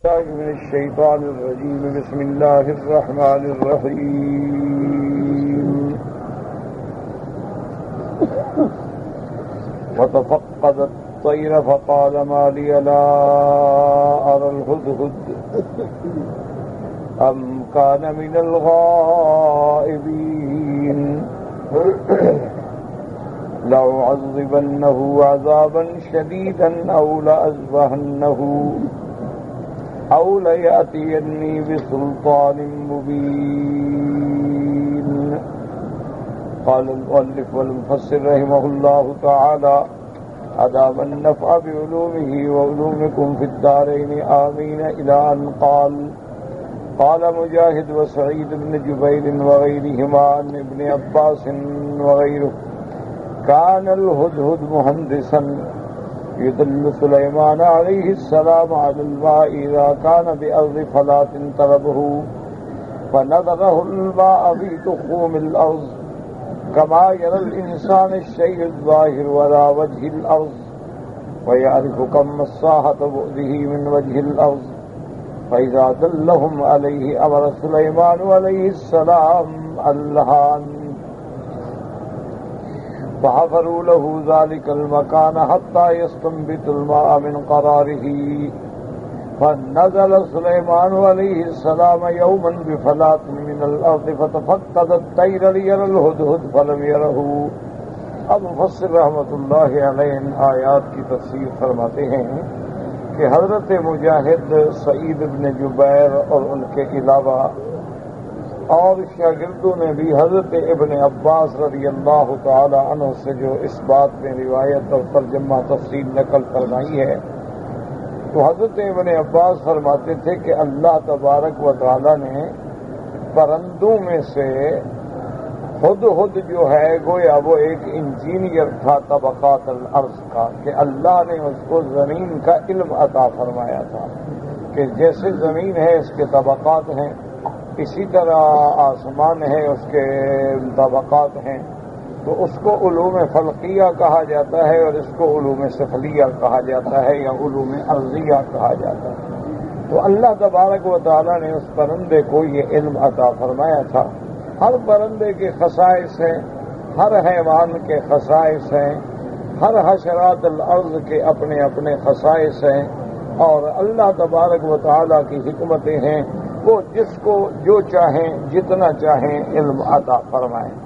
من الشيطان الرجيم. بسم الله الرحمن الرحيم. وتفقد الطير فقال ما لي لا أرى الهدهد أم كان من الغائبين لأعذبنه عذابا شديدا أو لأذبحنه أو ليأتيني بسلطان مبين. قال المؤلف والمفسر رحمه الله تعالى أدام النفع بعلومه وعلومكم في الدارين آمين إلى أن قال مجاهد وسعيد بن جبير وغيرهما عن ابن عباس وغيره كان الهدهد مهندسا يدل سليمان عليه السلام على الماء إذا كان بأرض فلاة طلبه فنظره الماء في تخوم الأرض كما يرى الإنسان الشيء الظاهر ولا وجه الأرض ويعرف كم مساحة بعده من وجه الأرض فإذا دلهم عليه أمر سليمان عليه السلام اللهان فحفروا له ذلك المكان حتى يستنبت الماء من قراره فنزل سليمان عليه السلام يوما بفلاة من الأرض فتفقد الطير ليرى الهدهد فلم يره. اب مفسر رحمۃ اللہ علیہ ان آیات کی تفسیر فرماتے ہیں کہ حضرت مجاہد، سعید بن جبیر اور ان کے علاوہ اور شاگردوں نے بھی حضرت ابن عباس رضی اللہ تعالی عنہ سے جو اس بات میں روایت اور ترجمہ تفصیل نقل فرمائی ہے، تو حضرت ابن عباس فرماتے تھے کہ اللہ تبارک و تعالی نے پرندوں میں سے ہدہد جو ہے گویا وہ ایک انجینئر تھا طبقات الارض کا، کہ اللہ نے اس کو زمین کا علم عطا فرمایا تھا کہ جیسے زمین ہے اس کے طبقات ہیں، اسی طرح آسمان ہے اس کے طبقات ہیں، تو اس کو علوم فلکیہ کہا جاتا ہے اور اس کو علوم سفلیہ کہا جاتا ہے یا علوم ارضیہ کہا جاتا ہے۔ تو اللہ تبارک و تعالیٰ نے اس پرندے کو یہ علم عطا فرمایا تھا۔ ہر پرندے کے خصائص ہیں، ہر حیوان کے خصائص ہیں، ہر حشرات الارض کے اپنے اپنے خصائص ہیں، اور اللہ تبارک و تعالیٰ کی حکمتیں ہیں، وہ جس کو جو چاہیں جتنا چاہیں علم عطا فرمائیں۔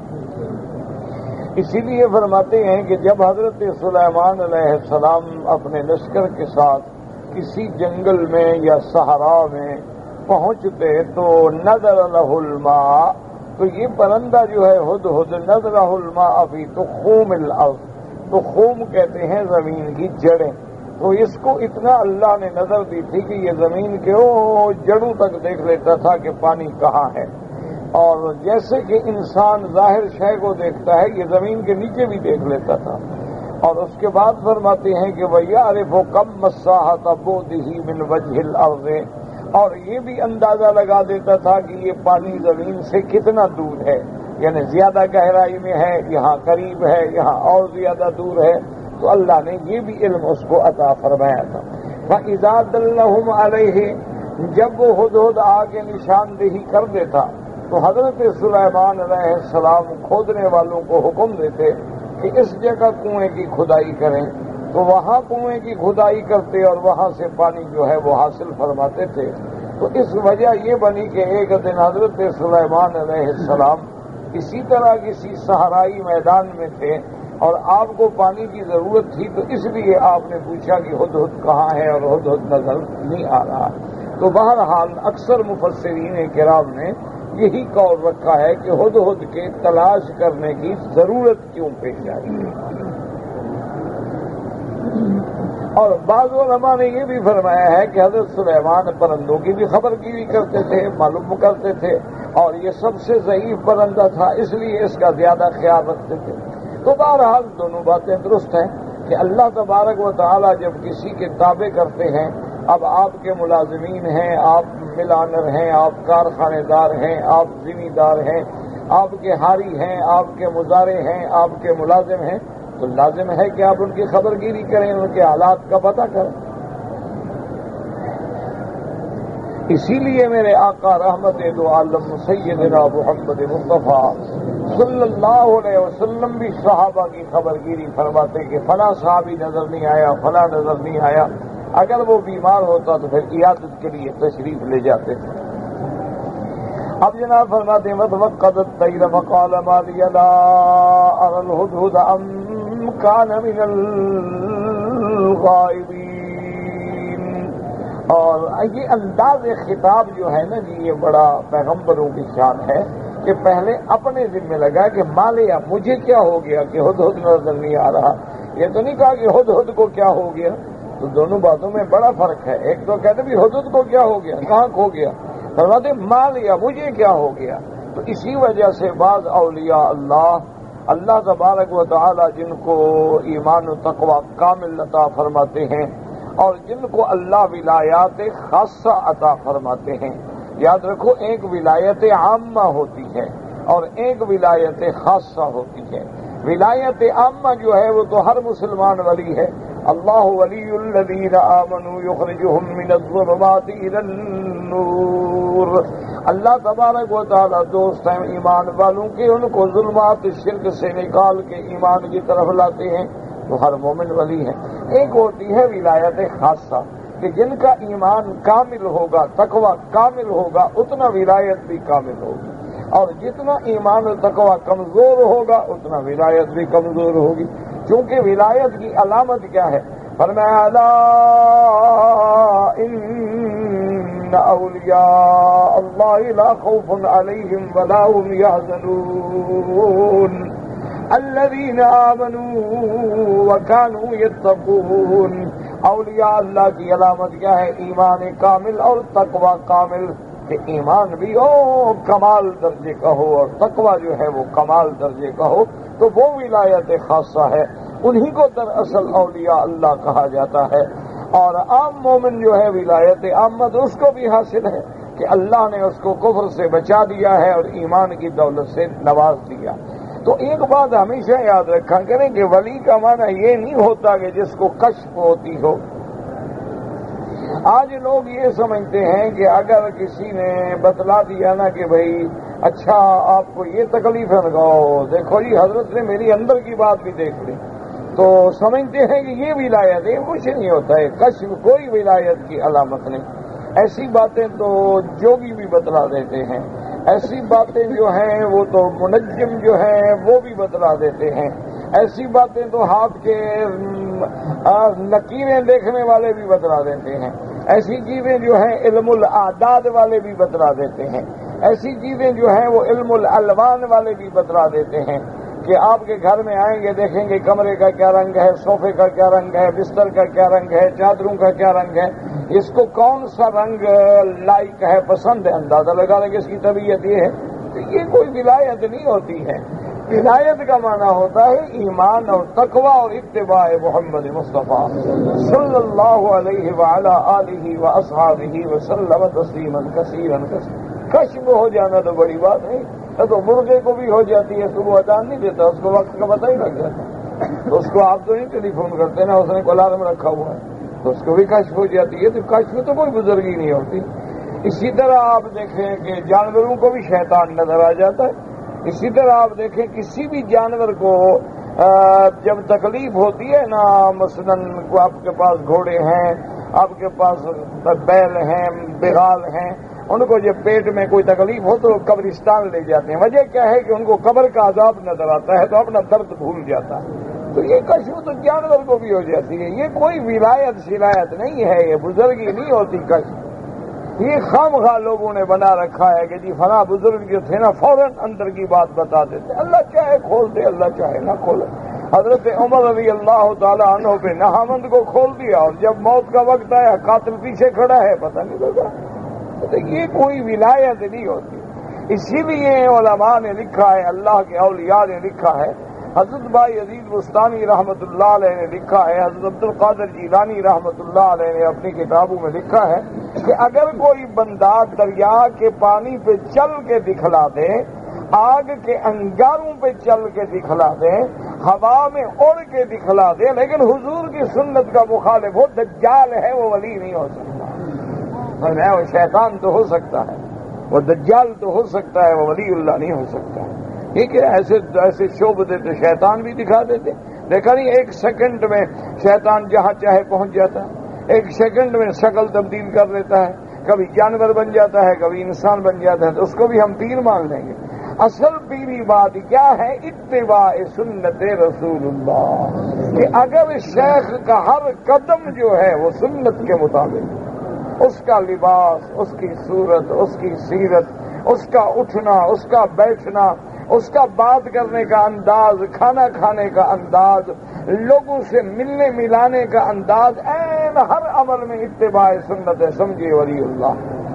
اسی لیے فرماتے ہیں کہ جب حضرت سلیمان علیہ السلام اپنے لشکر کے ساتھ کسی جنگل میں یا صحرا میں پہنچتے تو نظر لہ الماء، تو یہ پرندہ جو ہے ہدہد نظرہ الماء فی تخوم الارض، تخوم کہتے ہیں زمین کی جڑیں، تو اس کو اتنا اللہ نے نظر دی تھی کہ یہ زمین کے جڑوں تک دیکھ لیتا تھا کہ پانی کہاں ہے، اور جیسے کہ انسان ظاہر شے کو دیکھتا ہے یہ زمین کے نیچے بھی دیکھ لیتا تھا۔ اور اس کے بعد فرماتے ہیں کہ وَيَعْرِفُ كَمْ مَسَّاحَةَ بُعْدِهِ مِنْ وَجْهِ الْأَرْضِ، اور یہ بھی اندازہ لگا دیتا تھا کہ یہ پانی زمین سے کتنا دور ہے، یعنی زیادہ گہرائی میں ہے، یہاں قریب ہے، یہاں اور زیادہ دور ہے، تو اللہ نے یہ بھی علم اس کو عطا فرمایا تھا۔ فَإِذَا دَلَّهُمْ عَلَيْهِ، جب وہ ہدہد آگے نشاندہی کر دیتا تو حضرت سلیمان علیہ السلام کھودنے والوں کو حکم دیتے کہ اس جگہ کنویں کی کھدائی کریں، تو وہاں کنویں کی کھدائی کرتے اور وہاں سے پانی جو ہے وہ حاصل فرماتے تھے۔ تو اس وجہ یہ بنی کہ ایک دن حضرت سلیمان علیہ السلام اسی طرح کسی صحرائی میدان میں تھے اور آپ کو پانی کی ضرورت تھی، تو اس لیے آپ نے پوچھا کہ ہدہد کہاں ہے، اور ہدہد نظر نہیں آ رہا۔ تو بہرحال اکثر مفسرین کرام نے یہی قول رکھا ہے کہ ہدہد کے تلاش کرنے کی ضرورت کیوں پیش آئی۔ اور بعض علماء نے یہ بھی فرمایا ہے کہ حضرت سلیمان پرندوں کی بھی خبر گیری کرتے تھے، معلوم کرتے تھے، اور یہ سب سے ضعیف پرندہ تھا اس لیے اس کا زیادہ خیال رکھتے تھے۔ تو بہرحال دونوں باتیں درست ہیں کہ اللہ تبارک و تعالیٰ جب کسی کے تابع کرتے ہیں، اب آپ کے ملازمین ہیں، آپ ملانر ہیں، آپ کارخانے دار ہیں، آپ ذمہ دار ہیں، آپ کے حاری ہیں، آپ کے مزارع ہیں، آپ کے ملازم ہیں، تو لازم ہے کہ آپ ان کی خبر گیری کریں، ان کے حالات کا پتہ کریں۔ اسی لیے میرے آقا رحمت دو عالم سیدنا محمد مصطفیٰ صلی اللہ علیہ وسلم بھی صحابہ کی خبر گیری فرماتے کہ فلاں صحابی نظر نہیں آیا، فلاں نظر نہیں آیا. اگر وہ بیمار ہوتا تو پھر عیادت کے لیے تشریف لے جاتے تھے. اب جناب فرماتے ہیں وَتَوَقَّدَ الطَّيْرَ فَقَالَ مَا لِيَ لَا أَرَى الْهُدْهُدَ أَمْ كَانَ مِنَ الْغَائِبِينَ. اور یہ انداز خطاب جو ہے نا جی، یہ بڑا پیغمبروں کی شان ہے کہ پہلے اپنے ذمہ لگا کہ مالیا مجھے کیا ہو گیا کہ ہدہد نظر نہیں آ رہا. یہ تو نہیں کہا کہ ہدہد کو کیا ہو گیا. تو دونوں باتوں میں بڑا فرق ہے. ایک تو کہتے بھی ہدہد کو کیا ہو گیا، کہاں کھو گیا، فرماتے مالیا مجھے کیا ہو گیا. تو اسی وجہ سے بعض اولیاء اللہ تبارک و تعالی جن کو ایمان و تقوی کامل عطا فرماتے ہیں اور جن کو اللہ ولایات خاصہ عطا فرماتے ہیں. یاد رکھو، ایک ولایت عامہ ہوتی ہے اور ایک ولایت خاصہ ہوتی ہے. ولایت عامہ جو ہے وہ تو ہر مسلمان ولی ہے. اللہ ولی الذین آمنوا یخرجہم من الظلمات الی النور. اللہ تبارک و تعالی دوست ہیں ایمان والوں کے، ان کو ظلمات شرک سے نکال کے ایمان کی طرف لاتے ہیں. تو ہر مومن ولی ہے. ایک ہوتی ہے ولایت خاصہ کہ جن کا ایمان کامل ہوگا، تقوی کامل ہوگا، اتنا ولایت بھی کامل ہوگی، اور جتنا ایمان و تقوی کمزور ہوگا اتنا ولایت بھی کمزور ہوگی. چونکہ ولایت کی علامت کیا ہے؟ فرمایا الا ان اولیاء اللہ لا خوف علیہم ولا هم يحزنون الذین آمنوا وکانوا یتقون. اولیاء اللہ کی علامت کیا ہے؟ ایمان کامل اور تقوی کامل. کہ ایمان بھی ہو کمال درجے کا ہو اور تقوی جو ہے وہ کمال درجے کا ہو، تو وہ ولایت خاصہ ہے. انہی کو دراصل اولیاء اللہ کہا جاتا ہے. اور عام مومن جو ہے ولایت عامت اس کو بھی حاصل ہے کہ اللہ نے اس کو کفر سے بچا دیا ہے اور ایمان کی دولت سے نواز دیا. تو ایک بات ہمیشہ یاد رکھا کریں کہ ولی کا معنی یہ نہیں ہوتا کہ جس کو کشف ہوتی ہو. آج لوگ یہ سمجھتے ہیں کہ اگر کسی نے بتلا دیا نا کہ بھائی اچھا آپ کو یہ تکلیف ہے، لگاؤ دیکھو جی حضرت نے میری اندر کی بات بھی دیکھ لی، تو سمجھتے ہیں کہ یہ ولایت ہے. کچھ نہیں ہوتا ہے. کشف کوئی ولایت کی علامت نہیں. ایسی باتیں تو جوگی بھی بتلا دیتے ہیں. ایسی باتیں جو ہیں وہ تو منجم جو ہیں وہ بھی بتلا دیتے ہیں. ایسی باتیں تو ہاتھ کے لکیریں دیکھنے والے بھی بتلا دیتے ہیں. ایسی چیزیں جو ہیں علم الاعداد والے بھی بتلا دیتے ہیں. ایسی چیزیں جو ہیں وہ علم الالوان والے بھی بتلا دیتے ہیں کہ آپ کے گھر میں آئیں گے دیکھیں گے کمرے کا کیا رنگ ہے، صوفے کا کیا رنگ ہے، بستر کا کیا رنگ ہے، چادروں کا کیا رنگ ہے، اس کو کون سا رنگ لائق ہے، پسند ہے، اندازہ لگا لیں کہ اس کی طبیعت یہ ہے. تو یہ کوئی ولایت نہیں ہوتی ہے. ولایت کا معنی ہوتا ہے ایمان اور تقوی اور اتباع محمد مصطفیٰ صلی اللہ علیہ وعلی آلہ واصحابہ وسلم تسلیما کثیرا. کشف ہو جانا تو بڑی بات نہیں. تو مرغے کو بھی ہو جاتی ہے، صبح اذان نہیں دیتا، اس کو وقت کا پتہ ہی لگ جاتا ہے. تو اس کو آپ تو نہیں ٹیلی فون کرتے نا، اس نے الارم رکھا ہوا ہے تو اس کو بھی کشف ہو جاتی ہے. تو کشف تو کوئی بزرگی نہیں ہوتی. اسی طرح آپ دیکھیں کہ جانوروں کو بھی شیطان نظر آ جاتا ہے. اسی طرح آپ دیکھیں کسی بھی جانور کو جب تکلیف ہوتی ہے نا، مثلاً آپ کے پاس گھوڑے ہیں، آپ کے پاس بیل ہیں، بغال ہیں، ان کو جب پیٹ میں کوئی تکلیف ہو تو قبرستان لے جاتے ہیں. وجہ کیا ہے کہ ان کو قبر کا عذاب نظر آتا ہے تو اپنا درد بھول جاتا ہے. تو یہ کشف تو جانور کو بھی ہو جاتی ہے. یہ کوئی ولایت شلایت نہیں ہے، یہ بزرگی نہیں ہوتی کشف. یہ خامخواہ لوگوں نے بنا رکھا ہے کہ جی فلاں بزرگ جو تھے نا فوراً اندر کی بات بتا دیتے. اللہ چاہے کھول دے، اللہ چاہے نہ کھولے. حضرت عمر رضی اللہ تعالیٰ عنہ پہ نہامند کو کھول دیا اور جب موت کا وقت آیا قاتل پیچھے کھڑا ہے، پتہ نہیں لگا. تو یہ کوئی ولایت نہیں ہوتی. اسی لیے علماء نے لکھا ہے، اللہ کے اولیاء نے لکھا ہے، حضرت بائی عزیز بستانی رحمۃ اللہ علیہ نے لکھا ہے، حضرت عبد القادر جیلانی رحمۃ اللہ علیہ نے اپنی کتابوں میں لکھا ہے کہ اگر کوئی بندہ دریا کے پانی پہ چل کے دکھلا دے، آگ کے انگاروں پہ چل کے دکھلا دے، ہوا میں اڑ کے دکھلا دے، لیکن حضور کی سنت کا مخالف ہو، دجال ہے، وہ ولی نہیں ہو سکتا. فرمایا وہ شیطان تو ہو سکتا ہے، وہ دجال تو ہو سکتا ہے، وہ ولی اللہ نہیں ہو سکتا ہے. ٹھیک ہے، ایسے شعبے تو شیطان بھی دکھا دیتے. دیکھا نہیں ایک سیکنڈ میں شیطان جہاں چاہے پہنچ جاتا ہے، ایک سیکنڈ میں شکل تبدیل کر لیتا ہے، کبھی جانور بن جاتا ہے، کبھی انسان بن جاتا ہے، تو اس کو بھی ہم پیر مان لیں گے. اصل پیری بات کیا ہے؟ اتباع سنت رسول اللہ، کہ اگر شیخ کا ہر قدم جو ہے وہ سنت کے مطابق، اس کا لباس، اس کی صورت، اس کی سیرت، اس کا اٹھنا، اس کا بیٹھنا، اس کا بات کرنے کا انداز، کھانا کھانے کا انداز، لوگوں سے ملنے ملانے کا انداز، عین ہر عمل میں اتباع سنت ہے. سمجھے ولی اللہ.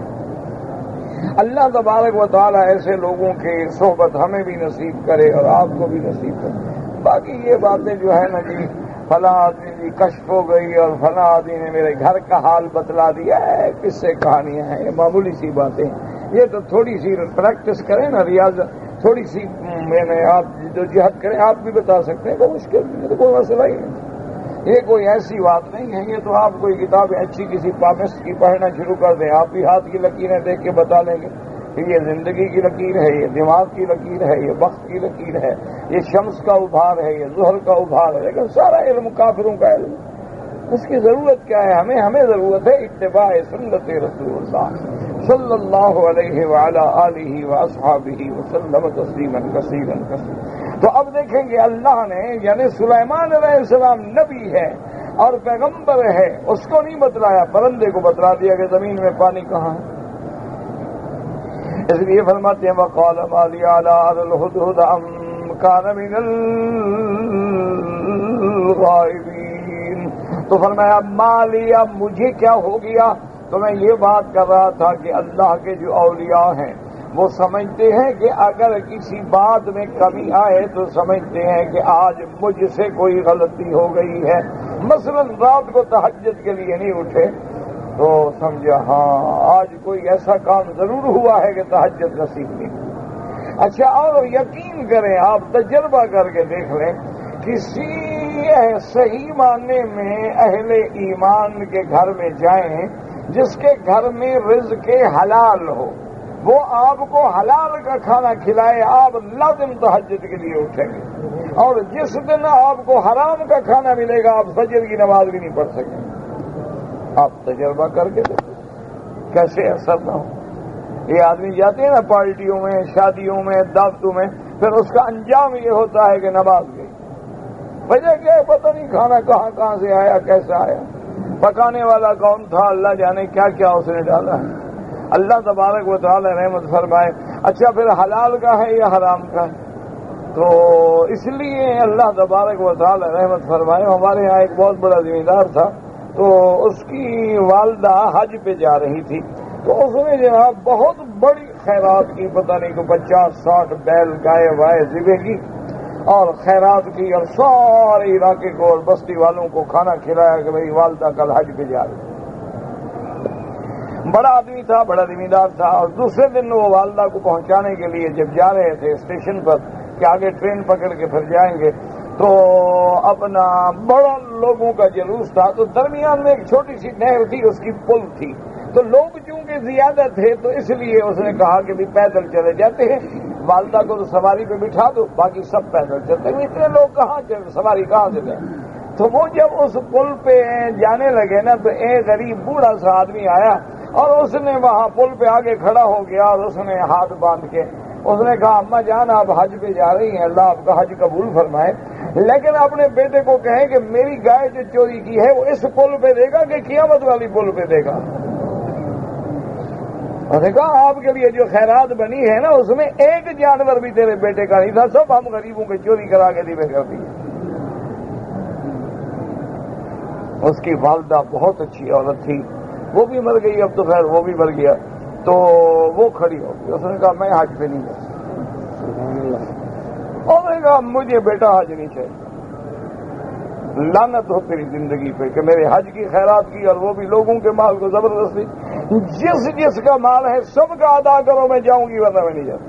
اللہ تبارک و تعالی ایسے لوگوں کی صحبت ہمیں بھی نصیب کرے اور آپ کو بھی نصیب کرے. باقی یہ باتیں جو ہے نا جی، فلاں آدمی کی کشف ہو گئی اور فلاں آدمی نے میرے گھر کا حال بتلا دیا ہے، کس سے کہانیاں ہیں، یہ معمولی سی باتیں. یہ تو تھوڑی سی پریکٹس کریں نا، ریاض تھوڑی سی میں نے آپ جو جہد کریں آپ بھی بتا سکتے ہیں. کوئی مشکل نہیں، تو کوئی مسئلہ ہی نہیں. یہ کوئی ایسی بات نہیں ہے. یہ تو آپ کوئی کتاب اچھی کسی پامسٹ کی پڑھنا شروع کر دیں، آپ بھی ہاتھ کی لکیریں دیکھ کے بتا لیں گے کہ یہ زندگی کی لکیر ہے، یہ دماغ کی لکیر ہے، یہ وقت کی لکیر ہے، یہ شمس کا ابھار ہے، یہ ظہر کا ابھار ہے. لیکن سارا علم کافروں کا علم. اس کی ضرورت کیا ہے؟ ہمیں ضرورت ہے اتباع سنت رسول اللہ صلی اللہ علیہ وعلی آلہ واصحابہ وسلم تسلیما کثیرا کثیرا. تو اب دیکھیں گے اللہ نے، یعنی سلیمان علیہ السلام نبی ہے اور پیغمبر ہے، اس کو نہیں بتلایا، پرندے کو بتلا دیا کہ زمین میں پانی کہاں ہے. اس لیے فرماتے ہیں وقال ما لی اعلی الہدہد ام کان من الغائبین. تو فرمایا ما لی، اب مجھے کیا ہو گیا؟ تو میں یہ بات کر رہا تھا کہ اللہ کے جو اولیاء ہیں وہ سمجھتے ہیں کہ اگر کسی بات میں کمی آئے تو سمجھتے ہیں کہ آج مجھ سے کوئی غلطی ہو گئی ہے. مثلا رات کو تہجد کے لیے نہیں اٹھے تو سمجھا ہاں آج کوئی ایسا کام ضرور ہوا ہے کہ تہجد نصیب نہیں. اچھا، اور یقین کریں، آپ تجربہ کر کے دیکھ لیں، کسی صحیح معنی میں اہل ایمان کے گھر میں جائیں جس کے گھر میں رزق حلال ہو، وہ آپ کو حلال کا کھانا کھلائے، آپ لازم تہجد کے لیے اٹھیں گے. اور جس دن آپ کو حرام کا کھانا ملے گا آپ فجر کی نماز بھی نہیں پڑھ سکیں. آپ تجربہ کر کے دیکھیں کیسے اثر نہ ہو. یہ آدمی جاتے ہیں نا پارٹیوں میں، شادیوں میں، دعوتوں میں، پھر اس کا انجام یہ ہوتا ہے کہ نماز گئی. وجہ کیا ہے؟ پتہ نہیں کھانا کہاں سے آیا، کیسا آیا، پکانے والا کون تھا، اللہ جانے کیا کیا اس نے ڈالا ہے. اللہ تبارک و تعالی رحمت فرمائے. اچھا، پھر حلال کا ہے یا حرام کا ہے؟ تو اس لیے اللہ تبارک و تعالی رحمت فرمائے. ہمارے یہاں ایک بہت بڑا زمیندار تھا، تو اس کی والدہ حج پہ جا رہی تھی، تو اس نے جناب بہت بڑی خیرات کی، پتہ نہیں کہ 50-60 بیل گائے وائے ذبح کی اور خیرات کی، اور سارے علاقے کو اور بستی والوں کو کھانا کھلایا کہ بھئی والدہ کل حج پہ جا رہی. بڑا آدمی تھا، بڑا زمیندار تھا. اور دوسرے دن وہ والدہ کو پہنچانے کے لیے جب جا رہے تھے اسٹیشن پر کہ آگے ٹرین پکڑ کے پھر جائیں گے، تو اپنا بڑا لوگوں کا جلوس تھا. تو درمیان میں ایک چھوٹی سی نہر تھی، اس کی پل تھی. تو لوگ چونکہ زیادہ تھے تو اس لیے اس نے کہا کہ بھی پیدل چلے جاتے ہیں، والدہ کو تو سواری پہ بٹھا دو، باقی سب پیدل چلتے ہیں. اتنے لوگ کہاں چلے، سواری کہاں سے لیں؟ تو وہ جب اس پل پہ جانے لگے نا تو ایک غریب بوڑھا سا آدمی آیا اور اس نے وہاں پل پہ آگے کھڑا ہو گیا اور اس نے ہاتھ باندھ کے اس نے کہا اماں جان آپ حج پہ جا رہی ہیں، اللہ آپ کا حج قبول فرمائے، لیکن اپنے بیٹے کو کہیں کہ میری گائے جو چوری کی ہے وہ اس پل پہ دے گا کہ قیامت والی پل پہ دے گا. اس نے کہا آپ کے لیے جو خیرات بنی ہے نا اس میں ایک جانور بھی تیرے بیٹے کا نہیں تھا، سب ہم غریبوں کے چوری کرا کے ذبح کر دی. اس کی والدہ بہت اچھی عورت تھی، وہ بھی مر گئی، اب تو خیر وہ بھی مر گیا. تو وہ کھڑی ہو گئی، اس نے کہا میں حج پہ نہیں جا سکتا. اس نے کہا مجھے بیٹا حج نہیں چاہیے، لعنت ہو تیری زندگی پہ کہ میرے حج کی خیرات کی اور وہ بھی لوگوں کے مال کو زبردستی. جس کا مال ہے سب کا ادا کرو، میں جاؤں گی ورنہ میں نہیں جاتا.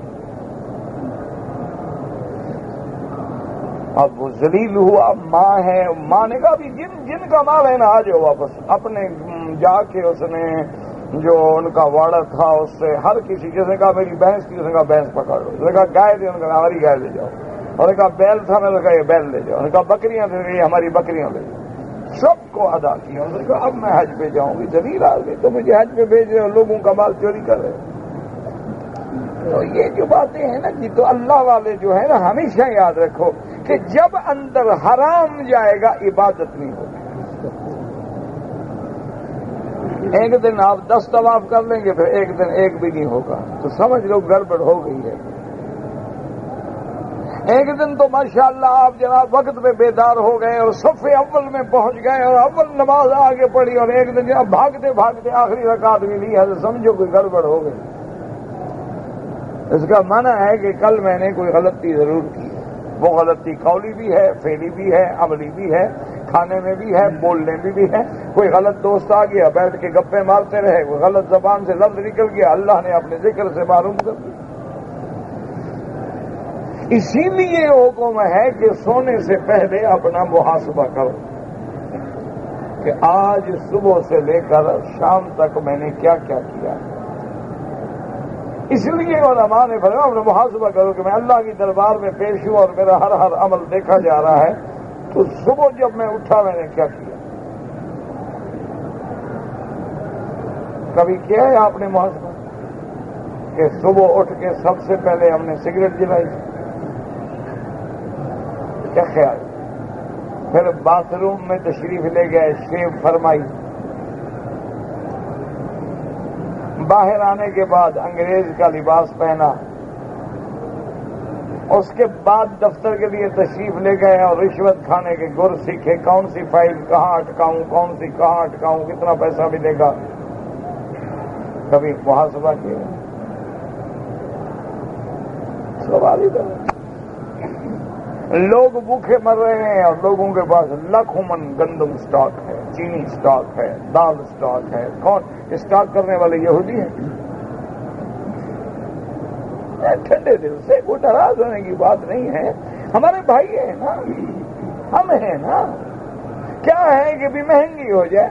اب وہ ذلیل ہوا. ماں ہے، ماں نے کہا بھی جن کا مال ہے نا آ جاؤ واپس. اپنے جا کے اس نے جو ان کا واڑا تھا اس سے ہر کسی، جس نے کہا میری بھینس تھی، اس نے کہا بھینس پکڑ لو، اس نے کہا گائے تھی، انہوں نے کہا ہماری گائے لے جاؤ، انہوں نے کہا بیل تھا، میں نے کہا یہ بیل لے جاؤ، انہوں نے کہا بکریاں تھیں، یہ ہماری بکریاں لے جاؤ، سب کو ادا کیا، انہوں نے کہا اب میں حج پہ جاؤں گی، ضمیر آ گئی تو مجھے حج پہ بھیج رہے ہو، لوگوں کا مال چوری کر رہے ہو۔ تو یہ جو باتیں ہیں نا جی، تو اللہ والے جو ہے نا ہمیشہ یاد رکھو کہ جب اندر حرام جائے گا عبادت نہیں ہوگی۔ ایک دن آپ 10 طواف کر لیں گے، پھر ایک دن ایک بھی نہیں ہوگا، تو سمجھ لو گڑبڑ ہو گئی ہے۔ ایک دن تو ماشاءاللہ آپ جناب وقت پہ بیدار ہو گئے اور صف اول میں پہنچ گئے اور اول نماز آگے پڑھی، اور ایک دن جناب بھاگتے بھاگتے آخری رکعت بھی لی ہے، تو سمجھو کوئی گڑبڑ ہو گئی۔ اس کا معنی ہے کہ کل میں نے کوئی غلطی ضرور کی ہے، وہ غلطی قولی بھی ہے، فعلی بھی ہے، عملی بھی ہے، کھانے میں بھی ہے، بولنے میں بھی ہے۔ کوئی غلط دوست آ گیا، بیٹھ کے گپے مارتے رہے، کوئی غلط زبان سے لفظ نکل گیا، اللہ نے اپنے ذکر سے معلوم کر دیا۔ اسی لیے حکم ہے کہ سونے سے پہلے اپنا محاسبہ کرو کہ آج صبح سے لے کر شام تک میں نے کیا کیا کیا۔ اس لیے علماء نے فرمایا اپنا محاسبہ کرو کہ میں اللہ کی دربار میں پیش ہوں اور میرا ہر عمل دیکھا جا رہا ہے، تو صبح جب میں اٹھا میں نے کیا کیا۔ کبھی کیا ہے آپ نے محاسبہ کہ صبح اٹھ کے سب سے پہلے ہم نے سگریٹ جلائی؟ کیا خیال؟ پھر باتھ روم میں تشریف لے گئے، شیو فرمائی، باہر آنے کے بعد انگریز کا لباس پہنا، اس کے بعد دفتر کے لیے تشریف لے گئے اور رشوت کھانے کے گر سیکھے، کون سی فائل کہاں اٹکاؤں، کون سی کہاں اٹکاؤں، کتنا پیسہ ملے گا۔ کبھی محاسبہ کیا؟ سوال ہی کر لوگ بھوکے مر رہے ہیں اور لوگوں کے پاس لاکھوں من گندم اسٹاک ہے، چینی اسٹاک ہے، دال اسٹاک ہے۔ کون اسٹاک کرنے والے؟ یہودی ہیں۔ ٹھنڈے دل سے کوئی ناراض ہونے کی بات نہیں ہے، ہمارے بھائی ہیں نا، ہم ہیں نا، کیا ہے کہ بھی مہنگی ہو جائے۔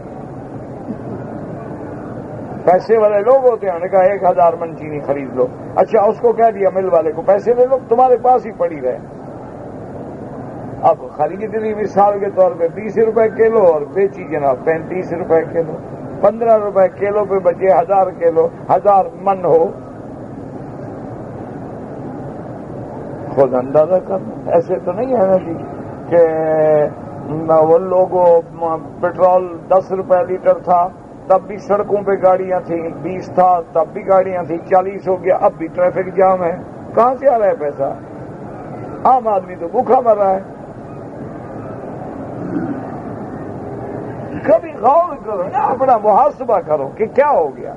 پیسے والے لوگ ہوتے ہیں، انہوں نے کہا 1000 من چینی خرید لو، اچھا اس کو کہہ دیا مل والے کو پیسے لے لو، تمہارے پاس ہی پڑی رہے۔ اب خرید لی مثال کے طور پہ 20 روپے کلو اور بیچی جناب 35 روپے کلو، 15 روپے کلو پہ بچے 1000 کلو، 1000 من ہو، خود اندازہ کرنا۔ ایسے تو نہیں ہے نا جی کہ وہ لوگوں پیٹرول 10 روپے لیٹر تھا تب بھی سڑکوں پہ گاڑیاں تھیں، 20 تھا تب بھی گاڑیاں تھیں، 40 ہو گیا اب بھی ٹریفک جام ہے، کہاں سے آ رہا ہے پیسہ؟ عام آدمی تو بھوکا مر رہا ہے۔ کبھی غور کرو نا، اپنا محاسبہ کرو کہ کیا ہو گیا۔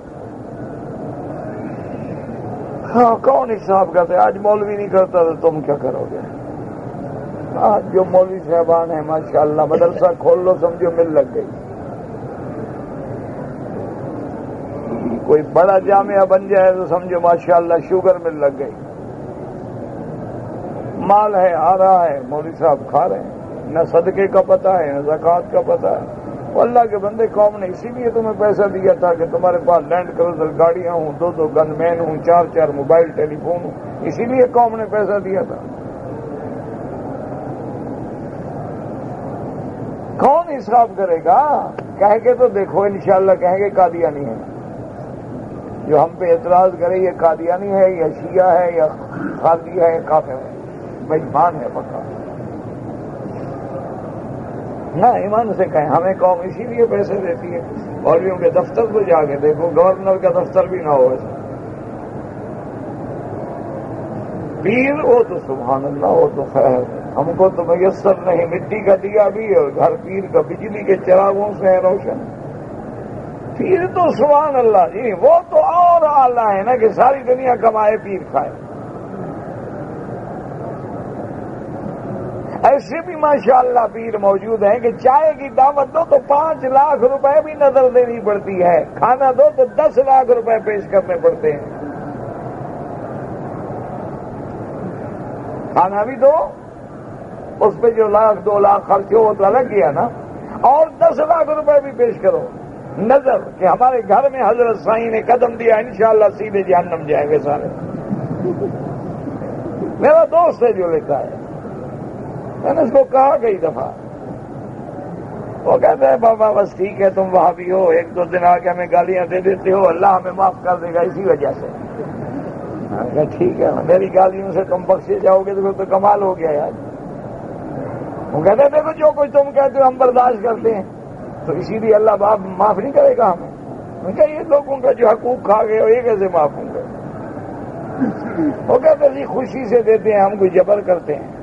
ہاں کون حساب کرتے؟ آج مولوی نہیں کرتا تو تم کیا کرو گے؟ آج جو مولوی صاحبان ہیں ماشاءاللہ، مدرسہ کھول لو سمجھو مل لگ گئی، کوئی بڑا جامعہ بن جائے تو سمجھو ماشاءاللہ شوگر مل لگ گئی، مال ہے آ رہا ہے، مولوی صاحب کھا رہے ہیں، نہ صدقے کا پتہ ہے نہ زکوٰۃ کا پتہ ہے۔ وہ اللہ کے بندے، قوم نے اسی لیے تمہیں پیسہ دیا تھا کہ تمہارے پاس لینڈ کروزر گاڑیاں ہوں، 2 گن مین ہوں، 4 موبائل ٹیلی فون ہوں، اسی لیے قوم نے پیسہ دیا تھا۔ کون حساب کرے گا؟ کہہ کے تو دیکھو، انشاءاللہ کہیں گے قادیانی ہے، جو ہم پہ اعتراض کرے یہ قادیانی ہے یا شیعہ ہے یا خارجی ہے یا کافر ہے، بے ایمان ہے پکا۔ نہ ایمان سے کہیں، ہمیں قوم اسی لیے پیسے دیتی ہے۔ مولویوں کے دفتر کو جا کے دیکھو، گورنر کا دفتر بھی نہ ہو ایسا۔ پیر وہ تو سبحان اللہ، وہ تو خیر، ہم کو تو میسر نہیں، مٹی کا دیا بھی اور گھر پیر کا بجلی کے چراغوں سے ہے روشن۔ پیر تو سبحان اللہ جی، وہ تو اور اعلیٰ ہے نا کہ ساری دنیا کمائے پیر کھائے۔ ایسے بھی ماشاءاللہ پیر موجود ہیں کہ چائے کی دعوت دو تو 5 لاکھ روپے بھی نظر دینی پڑتی ہے، کھانا دو تو 10 لاکھ روپے پیش کرنے پڑتے ہیں۔ کھانا بھی دو، اس پہ جو 1 لاکھ 2 لاکھ خرچ ہو وہ تو الگ کیا نا، اور 10 لاکھ روپے بھی پیش کرو۔ نظر کہ ہمارے گھر میں حضرت سائیں نے قدم دیا انشاءاللہ سیدھے جہنم جائیں گے سارے. میرا دوست ہے جو لیتا ہے، میں نے اس کو کہا کئی دفعہ، وہ کہتے ہیں بابا بس ٹھیک ہے تم وہاں بھی ہو، ایک دو دن آ کے ہمیں گالیاں دے دیتے ہو، اللہ ہمیں معاف کر دے گا اسی وجہ سے. میں نے کہا ٹھیک ہے، میری گالیوں سے تم بخشے جاؤ گے تو کمال ہو گیا یار. وہ کہتے ہیں دیکھو جو کچھ تم کہتے ہو ہم برداشت کرتے ہیں، تو اسی لیے اللہ باپ معاف نہیں کرے گا ہمیں. میں کہا یہ لوگوں کا جو حقوق کھا گئے ہو یہ کیسے معاف ہوں گے؟ وہ کہتے جی خوشی سے دیتے ہیں، ہم کوئی جبر کرتے ہیں.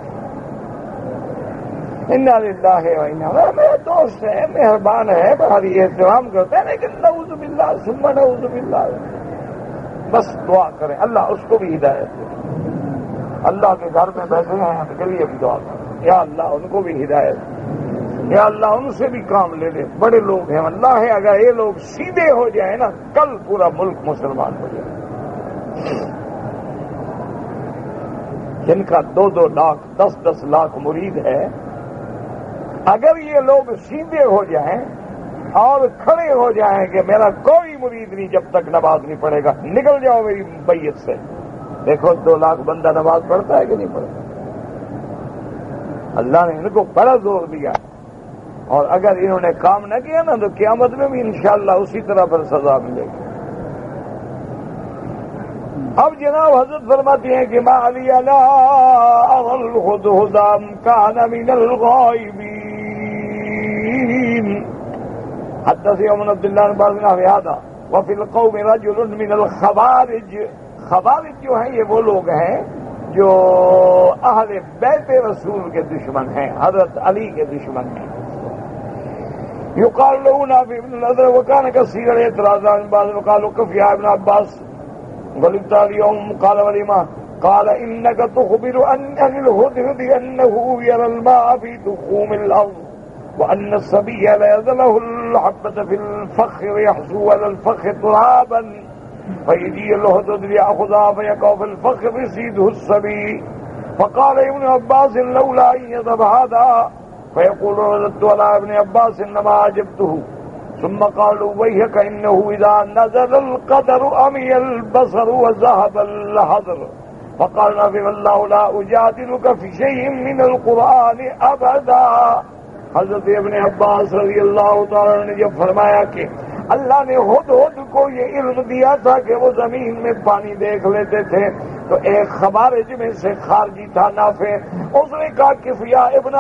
انا للہ و انا، میرا دوست ہے، مہربان ہے، بڑی احترام کرتے ہیں، لیکن نعوذ باللہ ثم نعوذ باللہ. بس دعا کریں اللہ اس کو بھی ہدایت دے. اللہ کے گھر میں بیٹھے ہیں ان کے لیے بھی دعا کریں، یا اللہ ان کو بھی ہدایت دے، یا اللہ ان سے بھی کام لے لے. بڑے لوگ ہیں اللہ ہے، اگر یہ لوگ سیدھے ہو جائیں نا کل پورا ملک مسلمان ہو جائے. جن کا 2-2 لاکھ 10-10 لاکھ مرید ہے، اگر یہ لوگ سیدھے ہو جائیں اور کھڑے ہو جائیں کہ میرا کوئی مرید نہیں جب تک نماز نہیں پڑھے گا، نکل جاؤ میری بیعت سے. دیکھو 2 لاکھ بندہ نماز پڑھتا ہے کہ نہیں پڑھتا؟ اللہ نے ان کو بڑا زور دیا، اور اگر انہوں نے کام نہ کیا نا تو قیامت میں بھی انشاءاللہ اسی طرح پر سزا ملے گی. اب جناب حضرت فرماتی ہیں کہ ما علی لا الہدہد کان من الغائبین. حدثني عن عبد الله بن عباس هذا وفي القوم رجل من الخوارج. خوارج جو ہیں یہ وہ لوگ ہیں جو اہل بیت رسول کے دشمن ہیں، حضرت علی کے دشمن ہیں. يقال له نافع بن النضر وكان كثير الاعتراض عن بعض وقالوا كف يا ابن عباس غلبت اليوم. قال ولما؟ قال انك تخبر ان الهدهد انه يرى الماء في تخوم الارض وان الصبي لا يزله الحبة في الفخر يحصو على الفخر ترابا فيجي الهدهد ليأخذها فيقع في الفخر يصيده الصبي. فقال ابن عباس لولا ان يذهب هذا فيقول رددت على ابن عباس انما عجبته. ثم قالوا ويحك انه اذا نزل القدر امي البصر وذهب الحذر. فقال نافع والله لا اجادلك في شيء من القرآن ابدا. حضرت ابن عباس رضی اللہ تعالی نے جب فرمایا کہ اللہ نے ہدہد کو یہ علم دیا تھا کہ وہ زمین میں پانی دیکھ لیتے تھے، تو ایک خوارج میں سے خارجی تھا نافع، اس نے کہا کہ یا ابن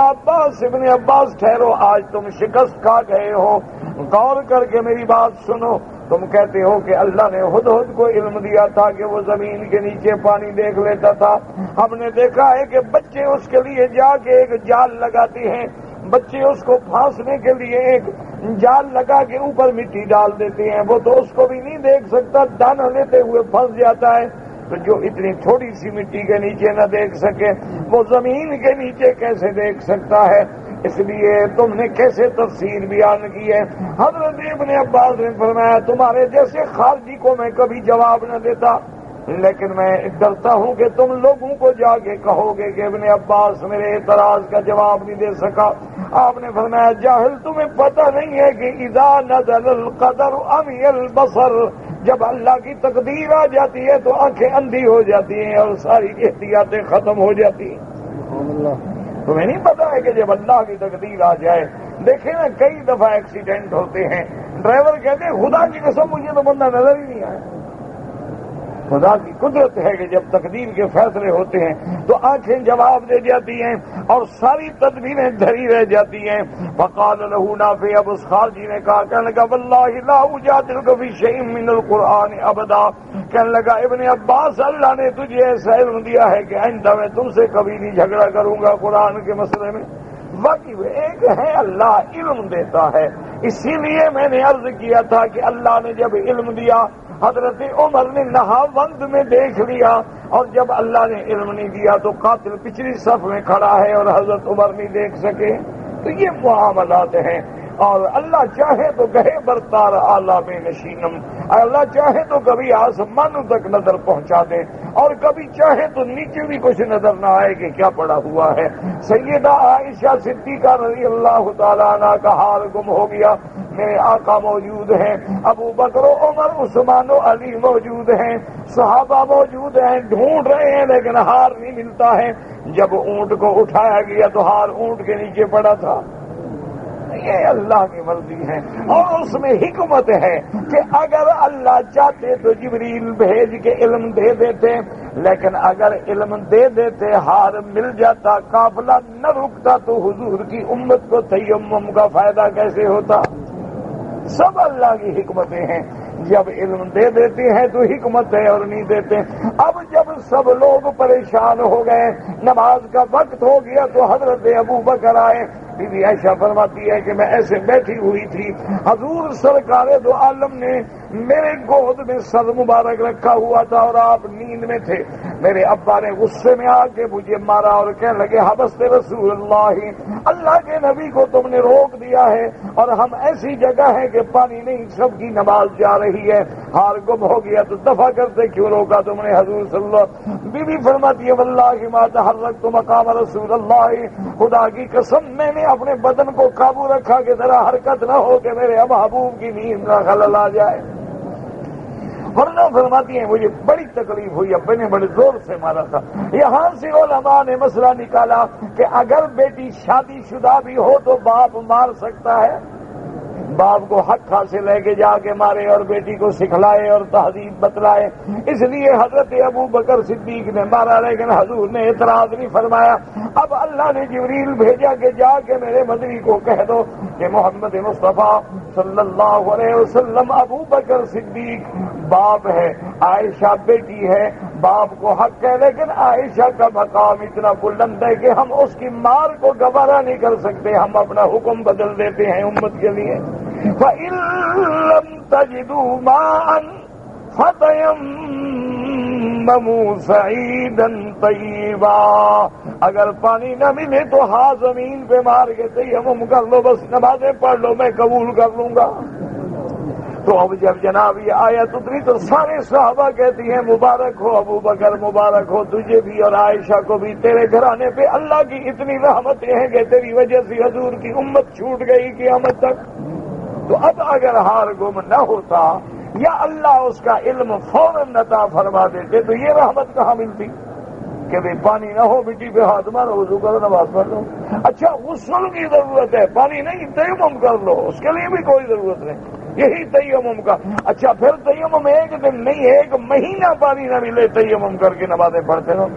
عباس ٹھہرو، آج تم شکست کھا گئے ہو، غور کر کے میری بات سنو. تم کہتے ہو کہ اللہ نے ہدہد کو علم دیا تھا کہ وہ زمین کے نیچے پانی دیکھ لیتا تھا. ہم نے دیکھا ہے کہ بچے اس کے لیے جا کے ایک جال لگاتے ہیں، بچے اس کو پھانسنے کے لیے ایک جال لگا کے اوپر مٹی ڈال دیتے ہیں، وہ تو اس کو بھی نہیں دیکھ سکتا، دانا لیتے ہوئے پھنس جاتا ہے. تو جو اتنی تھوڑی سی مٹی کے نیچے نہ دیکھ سکے وہ زمین کے نیچے کیسے دیکھ سکتا ہے؟ اس لیے تم نے کیسے تفسیر بیان کی ہے؟ حضرت ابن عباس نے فرمایا تمہارے جیسے خارجی کو میں کبھی جواب نہ دیتا، لیکن میں ڈرتا ہوں کہ تم لوگوں کو جا کے کہو گے کہ ابن عباس میرے اعتراض کا جواب نہیں دے سکا. آپ نے فرمایا جاہل تمہیں پتہ نہیں ہے کہ اذا نزل القدر امی البصر، جب اللہ کی تقدیر آ جاتی ہے تو آنکھیں اندھی ہو جاتی ہیں اور ساری احتیاطیں ختم ہو جاتی ہیں. تمہیں نہیں پتا ہے کہ جب اللہ کی تقدیر آ جائے، دیکھیں نا کئی دفعہ ایکسیڈنٹ ہوتے ہیں، ڈرائیور کہتے ہیں خدا کی قسم مجھے تو بندہ نظر ہی نہیں آیا. خدا کی قدرت ہے کہ جب تقدیر کے فیصلے ہوتے ہیں تو آنکھیں جواب دے جاتی ہیں اور ساری تدبیریں دھری رہ جاتی ہیں. فقال له نافع، اب اس خارجی نے کہا، کہنے لگا واللہ لا اجادلک فی شیء من القرآن ابدا. کہنے لگا ابن عباس اللہ نے تجھے ایسا علم دیا ہے کہ آئندہ میں تم سے کبھی نہیں جھگڑا کروں گا قرآن کے مسئلے میں. باقی ایک ہے اللہ علم دیتا ہے، اسی لیے میں نے عرض کیا تھا کہ اللہ نے جب علم دیا حضرت عمر نے نہاوند میں دیکھ لیا، اور جب اللہ نے علم نہیں دیا تو قاتل پچھلی صف میں کھڑا ہے اور حضرت عمر نہیں دیکھ سکے. تو یہ معاملات ہیں. اور اللہ چاہے تو گہے برتار آلہ میں نشینم، اللہ چاہے تو کبھی آسمانوں تک نظر پہنچا دے اور کبھی چاہے تو نیچے بھی کچھ نظر نہ آئے کہ کیا پڑا ہوا ہے۔ سیدہ عائشہ صدیقہ رضی اللہ تعالیٰ عنہ کا حال گم ہو گیا، میرے آقا موجود ہیں، ابو بکر و عمر عثمان و علی موجود ہیں، صحابہ موجود ہیں، ڈھونڈ رہے ہیں لیکن ہار نہیں ملتا ہے۔ جب اونٹ کو اٹھایا گیا تو ہار اونٹ کے نیچے پڑا تھا۔ یہ اللہ کی مرضی ہے اور اس میں حکمت ہے کہ اگر اللہ چاہتے تو جبریل بھیج کے علم دے دیتے، لیکن اگر علم دے دیتے ہار مل جاتا، قافلہ نہ رکتا تو حضور کی امت کو تیمم کا فائدہ کیسے ہوتا؟ سب اللہ کی حکمتیں ہیں، جب علم دے دیتے ہیں تو حکمت ہے اور نہیں دیتے۔ اب جب سب لوگ پریشان ہو گئے، نماز کا وقت ہو گیا تو حضرت ابو بکر آئے۔ بی بی عائشہ فرماتی ہے کہ میں ایسے بیٹھی ہوئی تھی، حضور سرکار دو عالم نے میرے گود میں سر مبارک رکھا ہوا تھا اور آپ نیند میں تھے۔ میرے ابا نے غصے میں آ کے مجھے مارا اور کہنے لگے حبست رسول اللہ، اللہ کے نبی کو تم نے روک دیا ہے اور ہم ایسی جگہ ہے کہ پانی نہیں، سب کی نماز جا رہی ہے، ہار گم ہو گیا تو دفع کرتے کیوں روکا تم نے حضور صلی اللہ؟ بی بی فرماتی ہے واللہ ما تحرکت مقام رسول اللہ، خدا کی قسم میں نے اپنے بدن کو قابو رکھا کہ ذرا حرکت نہ ہو کہ میرے محبوب کی نیند نہ خلل آ جائے۔ ورنہ فرماتی ہیں مجھے بڑی تکلیف ہوئی، ابے نے بڑے زور سے مارا تھا۔ یہاں سے علماء نے مسئلہ نکالا کہ اگر بیٹی شادی شدہ بھی ہو تو باپ مار سکتا ہے، باپ کو حق حاصل ہے کہ جا کے مارے اور بیٹی کو سکھلائے اور تہذیب بتلائے۔ اس لیے حضرت ابو بکر صدیق نے مارا لیکن حضور نے اعتراض نہیں فرمایا۔ اب اللہ نے جبریل بھیجا کہ جا کے میرے مدنی کو کہہ دو کہ محمد مصطفیٰ صلی اللہ علیہ وسلم ابو بکر صدیق باپ ہے، عائشہ بیٹی ہے، باپ کو حق ہے، لیکن عائشہ کا مقام اتنا بلند ہے کہ ہم اس کی مار کو گوارا نہیں کر سکتے، ہم اپنا حکم بدل دیتے ہیں امت کے لیے۔ فَإِن لَّمْ تَجِدُوا مَاءً فَتَيَمَّمُوا صَعِيدًا طَيِّبًا، اگر پانی نہ ملے تو ہاں زمین پہ مار کے تیمم کر لو، بس نمازیں پڑھ لو، میں قبول کر لوں گا۔ تو اب جب جناب یہ آیت اتری تو سارے صحابہ کہتی ہیں مبارک ہو ابو بکر، مبارک ہو تجھے بھی اور عائشہ کو بھی، تیرے گھرانے پہ اللہ کی اتنی رحمتیں ہیں کہ تیری وجہ سے حضور کی امت چھوٹ گئی قیامت تک۔ تو اب اگر ہار گم نہ ہوتا یا اللہ اس کا علم فوراً عطا فرما دیتے تو یہ رحمت کہاں ملتی کہ بھئی پانی نہ ہو مٹی پہ ہاتھ مارو، وضو کرو، نماز پڑھ لو۔ اچھا غسل کی ضرورت ہے، پانی نہیں، تیمم کر لو، اس کے لیے بھی کوئی ضرورت نہیں، یہی تیمم کا۔ اچھا پھر تیمم ایک دن نہیں، ایک مہینہ پانی نہ ملے تیمم کر کے نمازیں پڑھتے رہو۔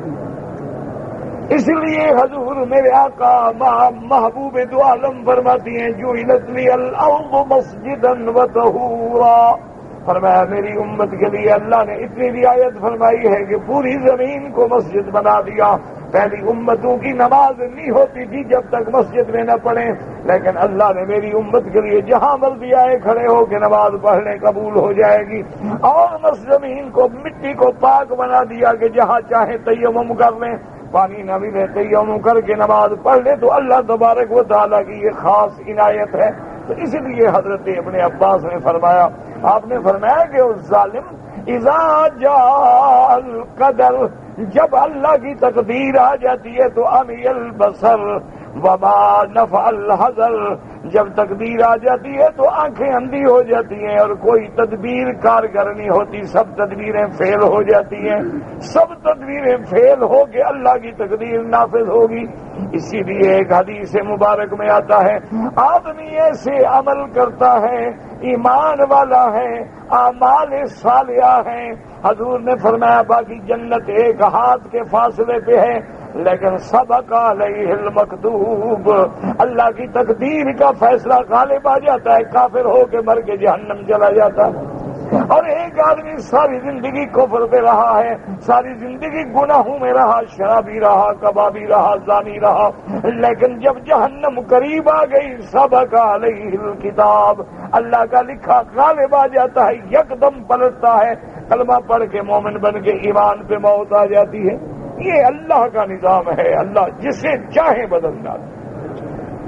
اس لیے حضور میرے آقا محبوب دو عالم فرماتی ہیں جعلت لی الارض مسجدا وطہورا، فرمایا میری امت کے لیے اللہ نے اتنی رعایت فرمائی ہے کہ پوری زمین کو مسجد بنا دیا۔ پہلی امتوں کی نماز نہیں ہوتی تھی جب تک مسجد میں نہ پڑھیں، لیکن اللہ نے میری امت کے لیے جہاں مرضی آئے کھڑے ہو کے نماز پڑھنے قبول ہو جائے گی، اور زمین کو مٹی کو پاک بنا دیا کہ جہاں چاہے تیمم کر لیں، پانی نہ ملے تیمم کر کے نماز پڑھ لے، تو اللہ تبارک و تعالیٰ کی یہ خاص عنایت ہے۔ تو اس لیے حضرت ابن عباس نے فرمایا، آپ نے فرمایا کہ اس ظالم اذا جاء القدر، جب اللہ کی تقدیر آ جاتی ہے تو امی البصر وما نفع الحذر، جب تقدیر آ جاتی ہے تو آنکھیں اندھی ہو جاتی ہیں اور کوئی تدبیر کارگر نہیں ہوتی، سب تدبیریں فیل ہو جاتی ہیں، سب تدبیریں فیل ہو کے اللہ کی تقدیر نافذ ہوگی۔ اسی لیے ایک حدیث مبارک میں آتا ہے آدمی ایسے عمل کرتا ہے، ایمان والا ہے، اعمال صالحہ ہیں، حضور نے فرمایا باقی جنت ایک ہاتھ کے فاصلے پہ ہے، لیکن سبق علیہ المکتوب، اللہ کی تقدیر کا فیصلہ غالب آ جاتا ہے، کافر ہو کے مر کے جہنم چلا جاتا ہے۔ اور ایک آدمی ساری زندگی کفر پہ رہا ہے، ساری زندگی گناہوں میں رہا، شرابی رہا، کبابی رہا، زانی رہا، لیکن جب جہنم قریب آ گئی سبق علیہ الکتاب، اللہ کا لکھا غالب آ جاتا ہے، یکدم پلٹتا ہے، کلمہ پڑھ کے مومن بن کے ایمان پہ موت آ جاتی ہے۔ یہ اللہ کا نظام ہے، اللہ جسے چاہے بدل ڈالے۔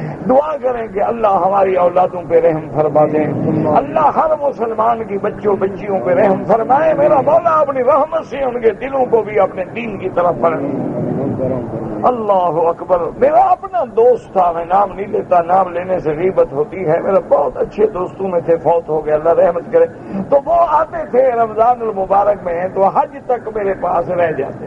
دعا کریں کہ اللہ ہماری اولادوں پہ رحم فرما دیں، اللہ ہر مسلمان کی بچوں بچیوں پہ رحم فرمائے، میرا مولا اپنی رحمت سے ان کے دلوں کو بھی اپنے دین کی طرف بڑھائے۔ اللہ اکبر۔ میرا اپنا دوست تھا، میں نام نہیں لیتا، نام لینے سے غیبت ہوتی ہے، میرا بہت اچھے دوستوں میں تھے، فوت ہو گئے، اللہ رحمت کرے۔ تو وہ آتے تھے رمضان المبارک میں تو حج تک میرے پاس رہ جاتے۔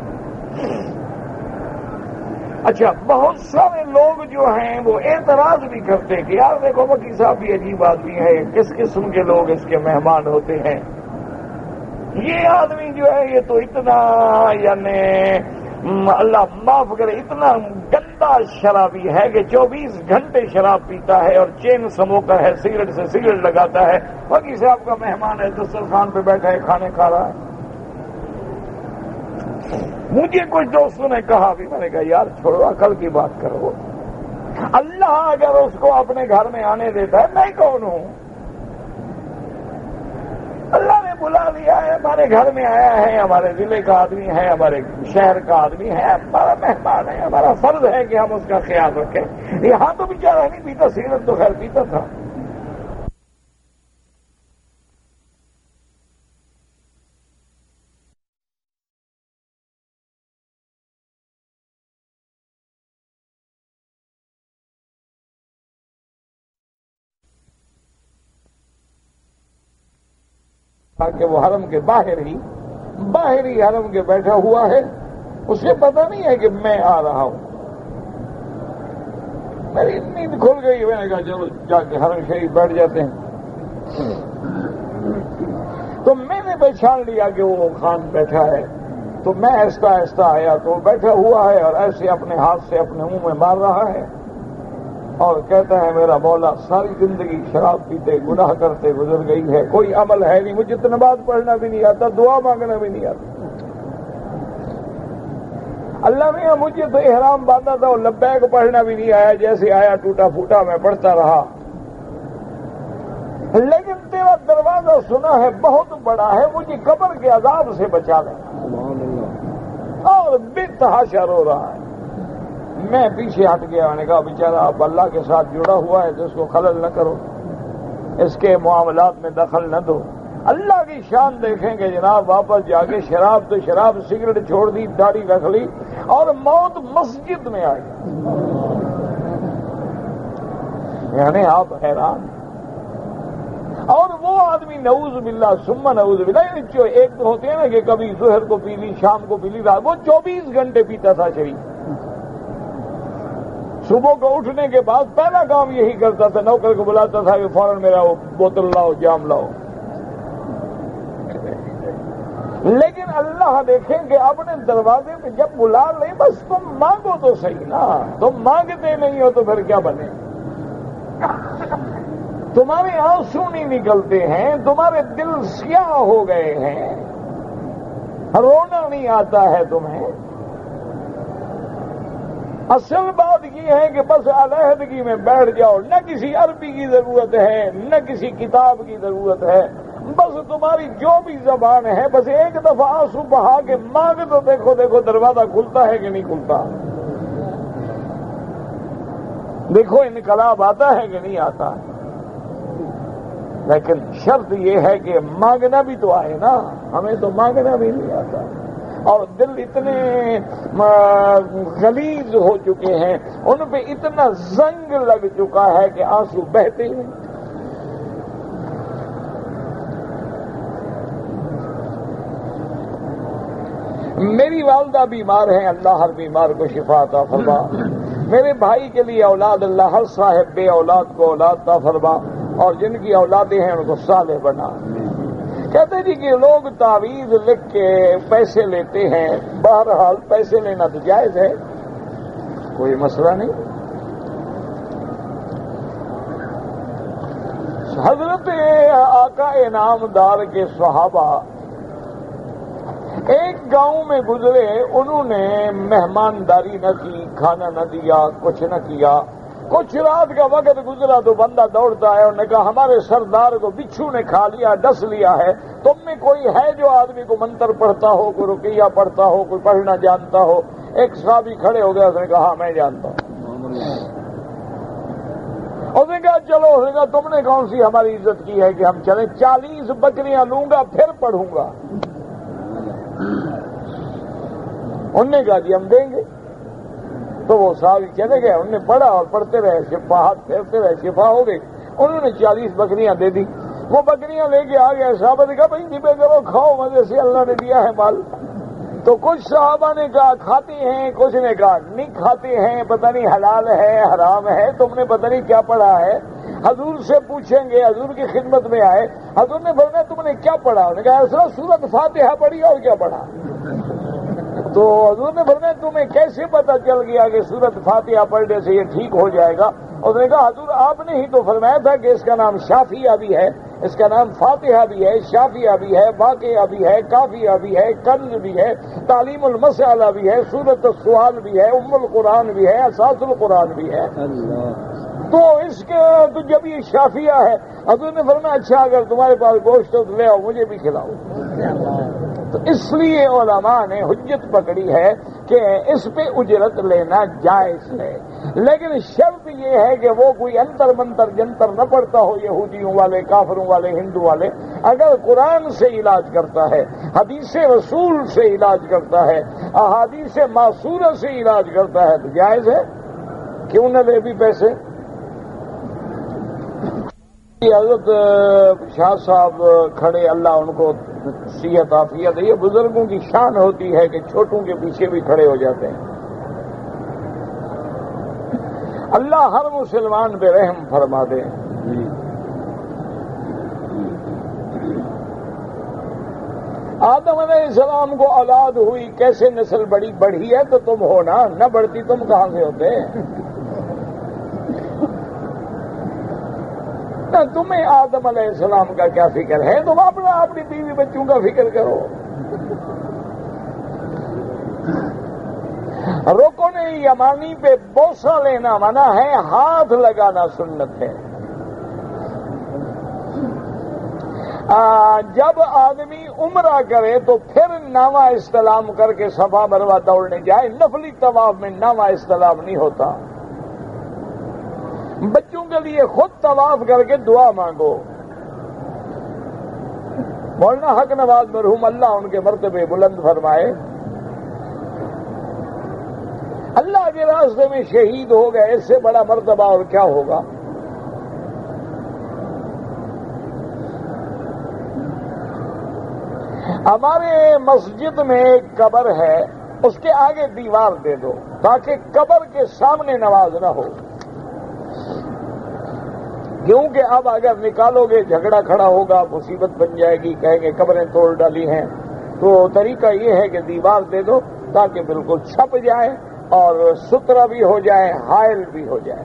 اچھا، بہت سارے لوگ جو ہیں وہ اعتراض بھی کرتے کہ یار دیکھو وکیل صاحب بھی عجیب آدمی ہے، کس قسم کے لوگ اس کے مہمان ہوتے ہیں، یہ آدمی جو ہے یہ تو اتنا یعنی اللہ معاف کرے اتنا گندا شرابی ہے کہ 24 گھنٹے شراب پیتا ہے اور چین سموکر ہے، سگریٹ سے سگریٹ لگاتا ہے، وکیل صاحب کا مہمان ہے، دسترخوان پہ بیٹھا ہے، کھانے کھا رہا ہے۔ مجھے کچھ دوستوں نے کہا بھی، میں نے کہا یار چھوڑو، عقل کی بات کرو، اللہ اگر اس کو اپنے گھر میں آنے دیتا ہے، میں کون ہوں؟ اللہ نے بلا لیا ہے، ہمارے گھر میں آیا ہے، ہمارے ضلع کا آدمی ہے، ہمارے شہر کا آدمی ہے، ہمارا مہمان ہے، ہمارا فرض ہے کہ ہم اس کا خیال رکھیں۔ یہاں تو بیچارہ نہیں پیتا، سگریٹ تو خیر پیتا تھا۔ کہ وہ حرم کے باہر ہی حرم کے بیٹھا ہوا ہے، اسے پتہ نہیں ہے کہ میں آ رہا ہوں۔ میری نیند کھل گئی، میں نے کہا چلو جا کے حرم شریف بیٹھ جاتے ہیں۔ تو میں نے پہچان لیا کہ وہ خان بیٹھا ہے، تو میں آہستہ آہستہ آیا تو وہ بیٹھا ہوا ہے اور ایسے اپنے ہاتھ سے اپنے منہ میں مار رہا ہے اور کہتا ہے میرا مولا ساری زندگی شراب پیتے گناہ کرتے گزر گئی ہے، کوئی عمل ہے نہیں، مجھے نماز پڑھنا بھی نہیں آتا، دعا مانگنا بھی نہیں آتا۔ اللہ میاں مجھے تو احرام باندھا تھا اور لبیک پڑھنا بھی نہیں آیا، جیسے آیا ٹوٹا پھوٹا میں پڑھتا رہا، لیکن تیرا دروازہ سنا ہے بہت بڑا ہے، مجھے قبر کے عذاب سے بچا لے، اور بے تحاشا رو رہا ہے۔ میں پیچھے ہٹ گیا، میں نے کہا بیچارہ اب اللہ کے ساتھ جڑا ہوا ہے تو اس کو خلل نہ کرو، اس کے معاملات میں دخل نہ دو۔ اللہ کی شان دیکھیں کہ جناب واپس جا کے شراب تو شراب، سگریٹ چھوڑ دی، داڑھی رکھ لی اور موت مسجد میں آئی۔ یعنی آپ حیران۔ اور وہ آدمی نعوذ باللہ ثم نعوذ باللہ، ایک تو ہوتے ہیں نا کہ کبھی ظہر کو پی لی، شام کو پی لی، رات، وہ 24 گھنٹے پیتا تھا شریف۔ صبح کو اٹھنے کے بعد پہلا کام یہی کرتا تھا، نوکر کو بلاتا تھا کہ فوراً میرا وہ بوتل لاؤ، جام لاؤ۔ لیکن اللہ دیکھیں کہ اپنے دروازے پہ جب بلا لیں بس تم مانگو تو صحیح نا، تم مانگتے نہیں ہو تو پھر کیا بنے؟ تمہارے آنسو نہیں نکلتے ہیں، تمہارے دل سیاہ ہو گئے ہیں، رونا نہیں آتا ہے تمہیں۔ اصل بات یہ ہے کہ بس علیحدگی میں بیٹھ جاؤ، نہ کسی عربی کی ضرورت ہے نہ کسی کتاب کی ضرورت ہے، بس تمہاری جو بھی زبان ہے بس ایک دفعہ آنسو بہا کے مانگ تو دیکھو دروازہ کھلتا ہے کہ نہیں کھلتا، دیکھو انقلاب آتا ہے کہ نہیں آتا۔ لیکن شرط یہ ہے کہ مانگنا بھی تو آئے نا، ہمیں تو مانگنا بھی نہیں آتا، اور دل اتنے غلیظ ہو چکے ہیں، ان پہ اتنا زنگ لگ چکا ہے کہ آنسو بہتے ہیں۔ میری والدہ بیمار ہیں، اللہ ہر بیمار کو شفا عطا فرما۔ میرے بھائی کے لیے اولاد، اللہ ہر صاحب بے اولاد کو اولاد عطا فرما، اور جن کی اولادیں ہیں ان کو صالح بنا۔ کہتے جی کہ لوگ تعویذ لکھ کے پیسے لیتے ہیں، بہرحال پیسے لینا تو جائز ہے، کوئی مسئلہ نہیں۔ حضرت آقا انعامدار کے صحابہ ایک گاؤں میں گزرے، انہوں نے مہمانداری نہ کی، کھانا نہ دیا، کچھ نہ کیا۔ کچھ رات کا وقت گزرا تو بندہ دوڑتا ہے اور نے کہا ہمارے سردار کو بچھو نے کھا لیا، ڈس لیا ہے، تم میں کوئی ہے جو آدمی کو منتر پڑھتا ہو، کوئی رقیہ پڑھتا ہو، کوئی پڑھنا جانتا ہو؟ ایک صحابی کھڑے ہو گیا، اس نے کہا ہاں میں جانتا ہوں۔ اس نے کہا چلو، اس نے کہا تم نے کون سی ہماری عزت کی ہے کہ ہم چلیں، 40 بکریاں لوں گا پھر پڑھوں گا۔ انہوں نے کہا جی ہم دیں گے۔ تو وہ صاحب چلے گئے، انہوں نے پڑھا اور پڑھتے رہے، ہاتھ پھیرتے رہے، شفا ہو گئی۔ انہوں نے 40 بکریاں دے دی۔ وہ بکریاں لے کے آ گئے، صحابہ نے کہا بھائی جبے کرو، کھاؤ مزے سے، اللہ نے دیا ہے مال۔ تو کچھ صحابہ نے کہا کھاتے ہیں، کچھ نے کہا نہیں کھاتے ہیں، پتہ نہیں حلال ہے حرام ہے، تم نے پتہ نہیں کیا پڑھا ہے، حضور سے پوچھیں گے۔ حضور کی خدمت میں آئے، حضور نے فرمایا تم نے کیا پڑھا؟ انہوں نے کہا ایسا سورۃ فاتحہ پڑھی اور کیا پڑھا؟ تو حضور نے فرمایا تمہیں کیسے پتا چل گیا کہ سورۃ فاتحہ پڑھنے سے یہ ٹھیک ہو جائے گا؟ اس نے کہا حضور آپ نے ہی تو فرمایا تھا کہ اس کا نام شافیہ بھی ہے، اس کا نام فاتحہ بھی ہے، شافیہ بھی ہے، واقعہ بھی ہے، کافیہ بھی ہے، کنز بھی ہے، تعلیم المسألہ بھی ہے، سورۃ السؤال بھی ہے، ام القرآن بھی ہے، اساس القرآن بھی ہے۔ تو اس کے تو جب یہ شافیہ ہے، حضور نے فرمایا اچھا اگر تمہارے پاس گوشت ہو تو لے آؤ، مجھے بھی کھلاؤ۔ تو اس لیے علماء نے حجت پکڑی ہے کہ اس پہ اجرت لینا جائز ہے، لیکن شرط یہ ہے کہ وہ کوئی انتر منتر جنتر نہ پڑتا ہو، یہودیوں والے، کافروں والے، ہندو والے۔ اگر قرآن سے علاج کرتا ہے، حدیث رسول سے علاج کرتا ہے، احادیث معصورہ سے علاج کرتا ہے تو جائز ہے، کیوں نہ لے بھی پیسے۔ حضرت شاہ صاحب کھڑے، اللہ ان کو صحت عافیت ہے۔ یہ بزرگوں کی شان ہوتی ہے کہ چھوٹوں کے پیچھے بھی کھڑے ہو جاتے ہیں۔ اللہ ہر مسلمان پہ رحم فرما دے۔ آدم علیہ السلام کو اولاد ہوئی، کیسے نسل بڑھی ہے تو تم ہو نا، نہ بڑھتی تم کہاں سے ہوتے؟ تمہیں آدم علیہ السلام کا کیا فکر ہے؟ تم اپنی بیوی بچوں کا فکر کرو۔ رکن یمانی پہ بوسہ لینا منع ہے، ہاتھ لگانا سنت ہے۔ جب آدمی عمرہ کرے تو پھر نامہ استلام کر کے صفا مروہ دوڑنے جائے، نفلی طواف میں نامہ استلام نہیں ہوتا۔ بچوں کے لیے خود طواف کر کے دعا مانگو۔ مولانا حق نواز مرحوم اللہ ان کے مرتبے بلند فرمائے، اللہ کے راستے میں شہید ہو گئے، اس سے بڑا مرتبہ اور کیا ہوگا؟ ہمارے مسجد میں ایک قبر ہے، اس کے آگے دیوار دے دو تاکہ قبر کے سامنے نماز نہ ہو، کیونکہ اب اگر نکالو گے جھگڑا کھڑا ہوگا، مصیبت بن جائے گی، کہیں گے قبریں توڑ ڈالی ہیں۔ تو طریقہ یہ ہے کہ دیوار دے دو تاکہ بالکل چھپ جائے اور ستھرا بھی ہو جائے، حائل بھی ہو جائے۔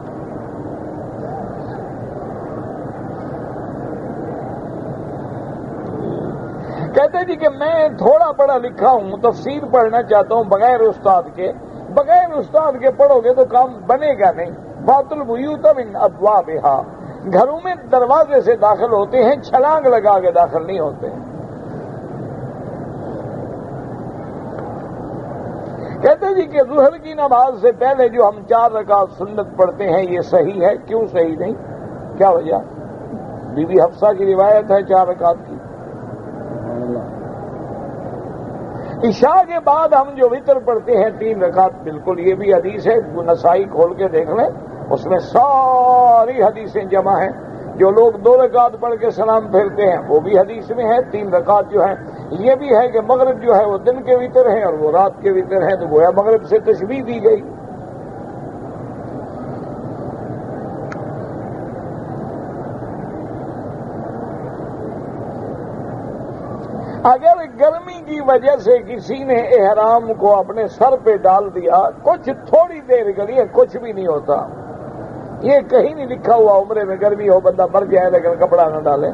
کہتے جی کہ میں تھوڑا پڑھا لکھا ہوں، تفسیر پڑھنا چاہتا ہوں بغیر استاد کے پڑھو گے تو کام بنے گا نہیں۔ بات البیوت من ابوابہا، گھروں میں دروازے سے داخل ہوتے ہیں، چھلانگ لگا کے داخل نہیں ہوتے ہیں۔ کہتے جی کہ ظہر کی نماز سے پہلے جو ہم 4 رکعت سنت پڑھتے ہیں یہ صحیح ہے، کیوں صحیح نہیں؟ کیا وجہ؟ بی بی حفصہ کی روایت ہے 4 رکعت کی۔ عشاء کے بعد ہم جو وتر پڑھتے ہیں 3 رکعت، بالکل یہ بھی حدیث ہے، نسائی کھول کے دیکھ لیں، اس میں ساری حدیثیں جمع ہیں۔ جو لوگ 2 رکعت پڑھ کے سلام پھیرتے ہیں وہ بھی حدیث میں ہے، 3 رکعت جو ہیں یہ بھی ہے کہ مغرب جو ہے وہ دن کے وتر ہیں اور وہ رات کے وتر ہیں، تو گویا مغرب سے تشبیہ دی گئی۔ اگر گرمی کی وجہ سے کسی نے احرام کو اپنے سر پہ ڈال دیا، کچھ تھوڑی دیر کے لیے کچھ بھی نہیں ہوتا، یہ کہیں نہیں لکھا ہوا عمرے میں گرمی ہو بندہ مر جائے لیکن کپڑا نہ ڈالے۔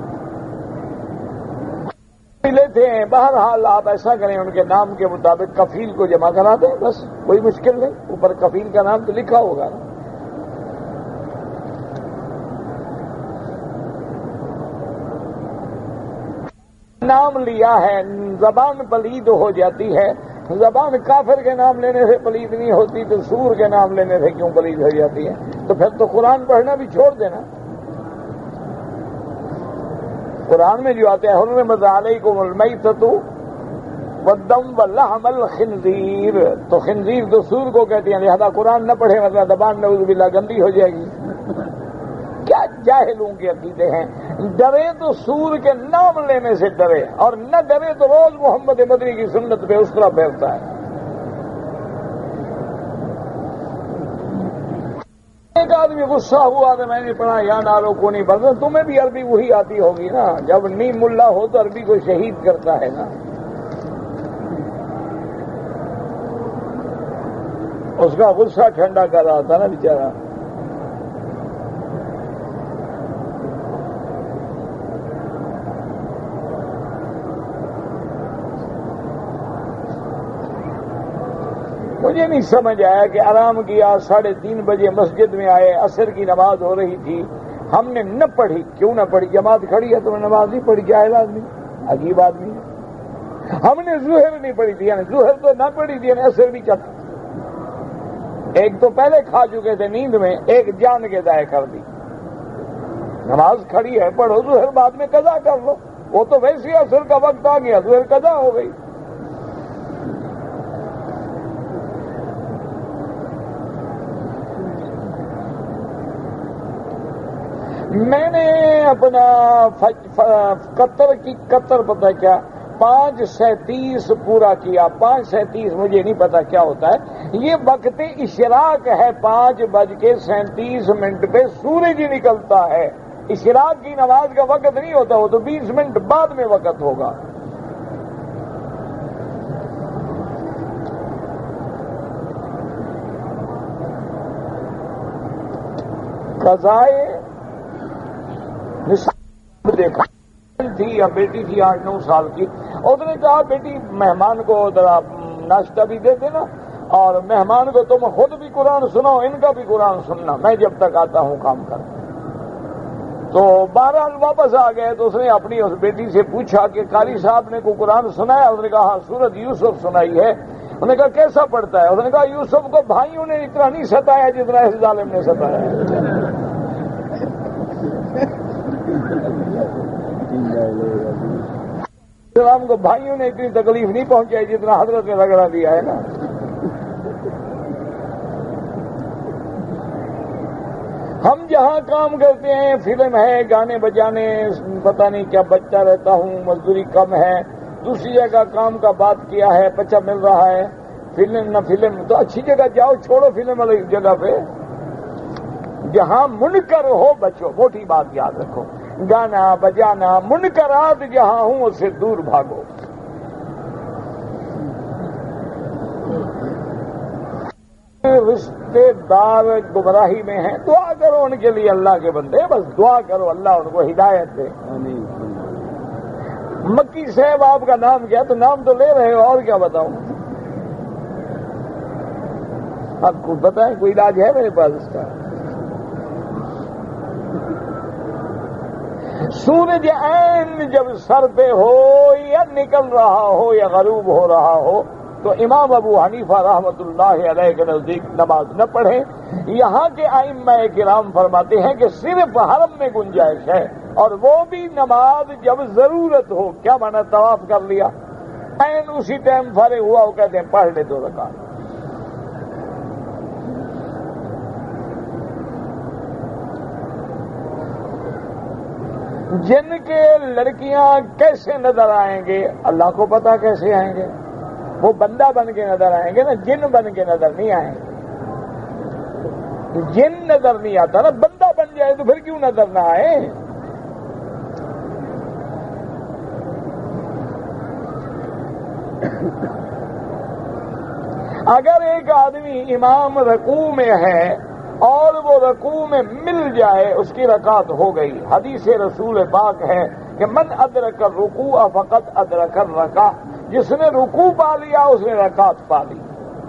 لیتے ہیں، بہرحال آپ ایسا کریں ان کے نام کے مطابق کفیل کو جمع کرا دیں، بس کوئی مشکل نہیں، اوپر کفیل کا نام تو لکھا ہوگا نا۔ نام لیا ہے، زبان پلید ہو جاتی ہے، زبان کافر کے نام لینے سے پلید نہیں ہوتی تو سور کے نام لینے سے کیوں پلید ہو جاتی ہے؟ تو پھر تو قرآن پڑھنا بھی چھوڑ دینا. قرآن میں جو آتے ہیں حرمت علیکم المیتۃ والدم ولحم الخنزیر، تو خنزیر تو سور کو کہتے ہیں، لہذا قرآن نہ پڑھے ورنہ زبان نعوذ باللہ گندی ہو جائے گی. کیا جاہلوں کے عقیدے ہیں. ڈرے تو سور کے نام لینے سے ڈرے، اور نہ ڈرے تو روز محمد مدنی کی سنت پہ اس طرح پھیرتا ہے. ایک آدمی غصہ ہوا تو میں نے پڑھا یا نارو کو نہیں پڑھتا. تمہیں بھی عربی وہی آتی ہوگی نا، جب نیم ملا ہو تو عربی کو شہید کرتا ہے نا. اس کا غصہ ٹھنڈا کر رہا تھا نا بیچارہ. مجھے نہیں سمجھ آیا کہ آرام کیا، 3:30 بجے مسجد میں آئے، عصر کی نماز ہو رہی تھی، ہم نے نہ پڑھی. کیوں نہ پڑھی؟ جماعت کھڑی ہے تو نماز نہیں پڑھی. جاہل آدمی، عجیب آدمی ہے. ہم نے ظہر نہیں پڑھی تھی، یعنی ظہر تو نہ پڑھی تھی، یعنی عصر بھی چل. ایک تو پہلے کھا چکے تھے نیند میں، ایک جان کے ضائع کر دی. نماز کھڑی ہے، پڑھو ظہر، بعد میں قضا کر لو. وہ تو ویسے ہی عصر کا وقت آ گیا، ظہر قضا ہو گئی. میں نے اپنا قطر پتہ کیا 5:37 پورا کیا. 5:37 مجھے نہیں پتا کیا ہوتا ہے. یہ وقت اشراق ہے، 5:37 پہ سورج نکلتا ہے. اشراق کی نماز کا وقت نہیں ہوتا، وہ تو 20 منٹ بعد میں وقت ہوگا. قضائے دیکھا تھی یا بیٹی تھی 8-9 سال کی، اس نے کہا بیٹی مہمان کو ذرا ناشتہ بھی دے دینا، اور مہمان کو تم خود بھی قرآن سناؤ، ان کا بھی قرآن سننا، میں جب تک آتا ہوں کام کر. تو بہرحال واپس آ گئے تو اس نے اپنی اس بیٹی سے پوچھا کہ قاری صاحب نے کو قرآن سنایا؟ اس نے کہا ہاں سورۃ یوسف سنائی ہے. اس نے کہا کیسا پڑھتا ہے؟ اس نے کہا یوسف کو بھائیوں نے اتنا نہیں ستایا جتنا اس ظالم نے ستایا. اسلام کو بھائیوں نے اتنی تکلیف نہیں پہنچائی جتنا حضرت نے رگڑا دیا ہے نا. ہم جہاں کام کرتے ہیں، فلم ہے، گانے بجانے، پتہ نہیں کیا بچتا رہتا ہوں، مزدوری کم ہے. دوسری جگہ کام کا بات کیا ہے، بچہ مل رہا ہے، فلم نہ فلم، تو اچھی جگہ جاؤ، چھوڑو فلم والی جگہ پہ. جہاں منکر ہو بچو، موٹی بات یاد رکھو. گانا بجانا، منکرات جہاں ہوں اس سے دور بھاگو. رشتے دار گمراہی میں ہیں، دعا کرو ان کے لیے، اللہ کے بندے بس دعا کرو اللہ ان کو ہدایت دے. مکی صاحب آپ کا نام کیا؟ تو نام تو لے رہے ہو، اور کیا بتاؤں؟ آپ کو بتائیں کوئی علاج ہے میرے پاس اس کا؟ سورج عین جب سر پہ ہو یا نکل رہا ہو یا غروب ہو رہا ہو تو امام ابو حنیفہ رحمۃ اللہ علیہ کے نزدیک نماز نہ پڑھیں. یہاں کے ائمہ کرام فرماتے ہیں کہ صرف حرم میں گنجائش ہے، اور وہ بھی نماز جب ضرورت ہو. کیا مانا؟ طواف کر لیا، عین اسی ٹائم فارغ ہوا، وہ کہتے ہیں پڑھ لے 2 رکعت. جن کے لڑکیاں کیسے نظر آئیں گے اللہ کو پتا کیسے آئیں گے. وہ بندہ بن کے نظر آئیں گے نا، جن بن کے نظر نہیں آئیں گے. جن نظر نہیں آتا نا، بندہ بن جائے تو پھر کیوں نظر نہ آئے؟ اگر ایک آدمی امام رکوع میں ہے اور وہ رکوع میں مل جائے، اس کی رکعت ہو گئی. حدیث رسول پاک ہے کہ من ادرک الرکوع فقط ادرک الرکعہ، جس نے رکوع پا لیا اس نے رکعت پا لی.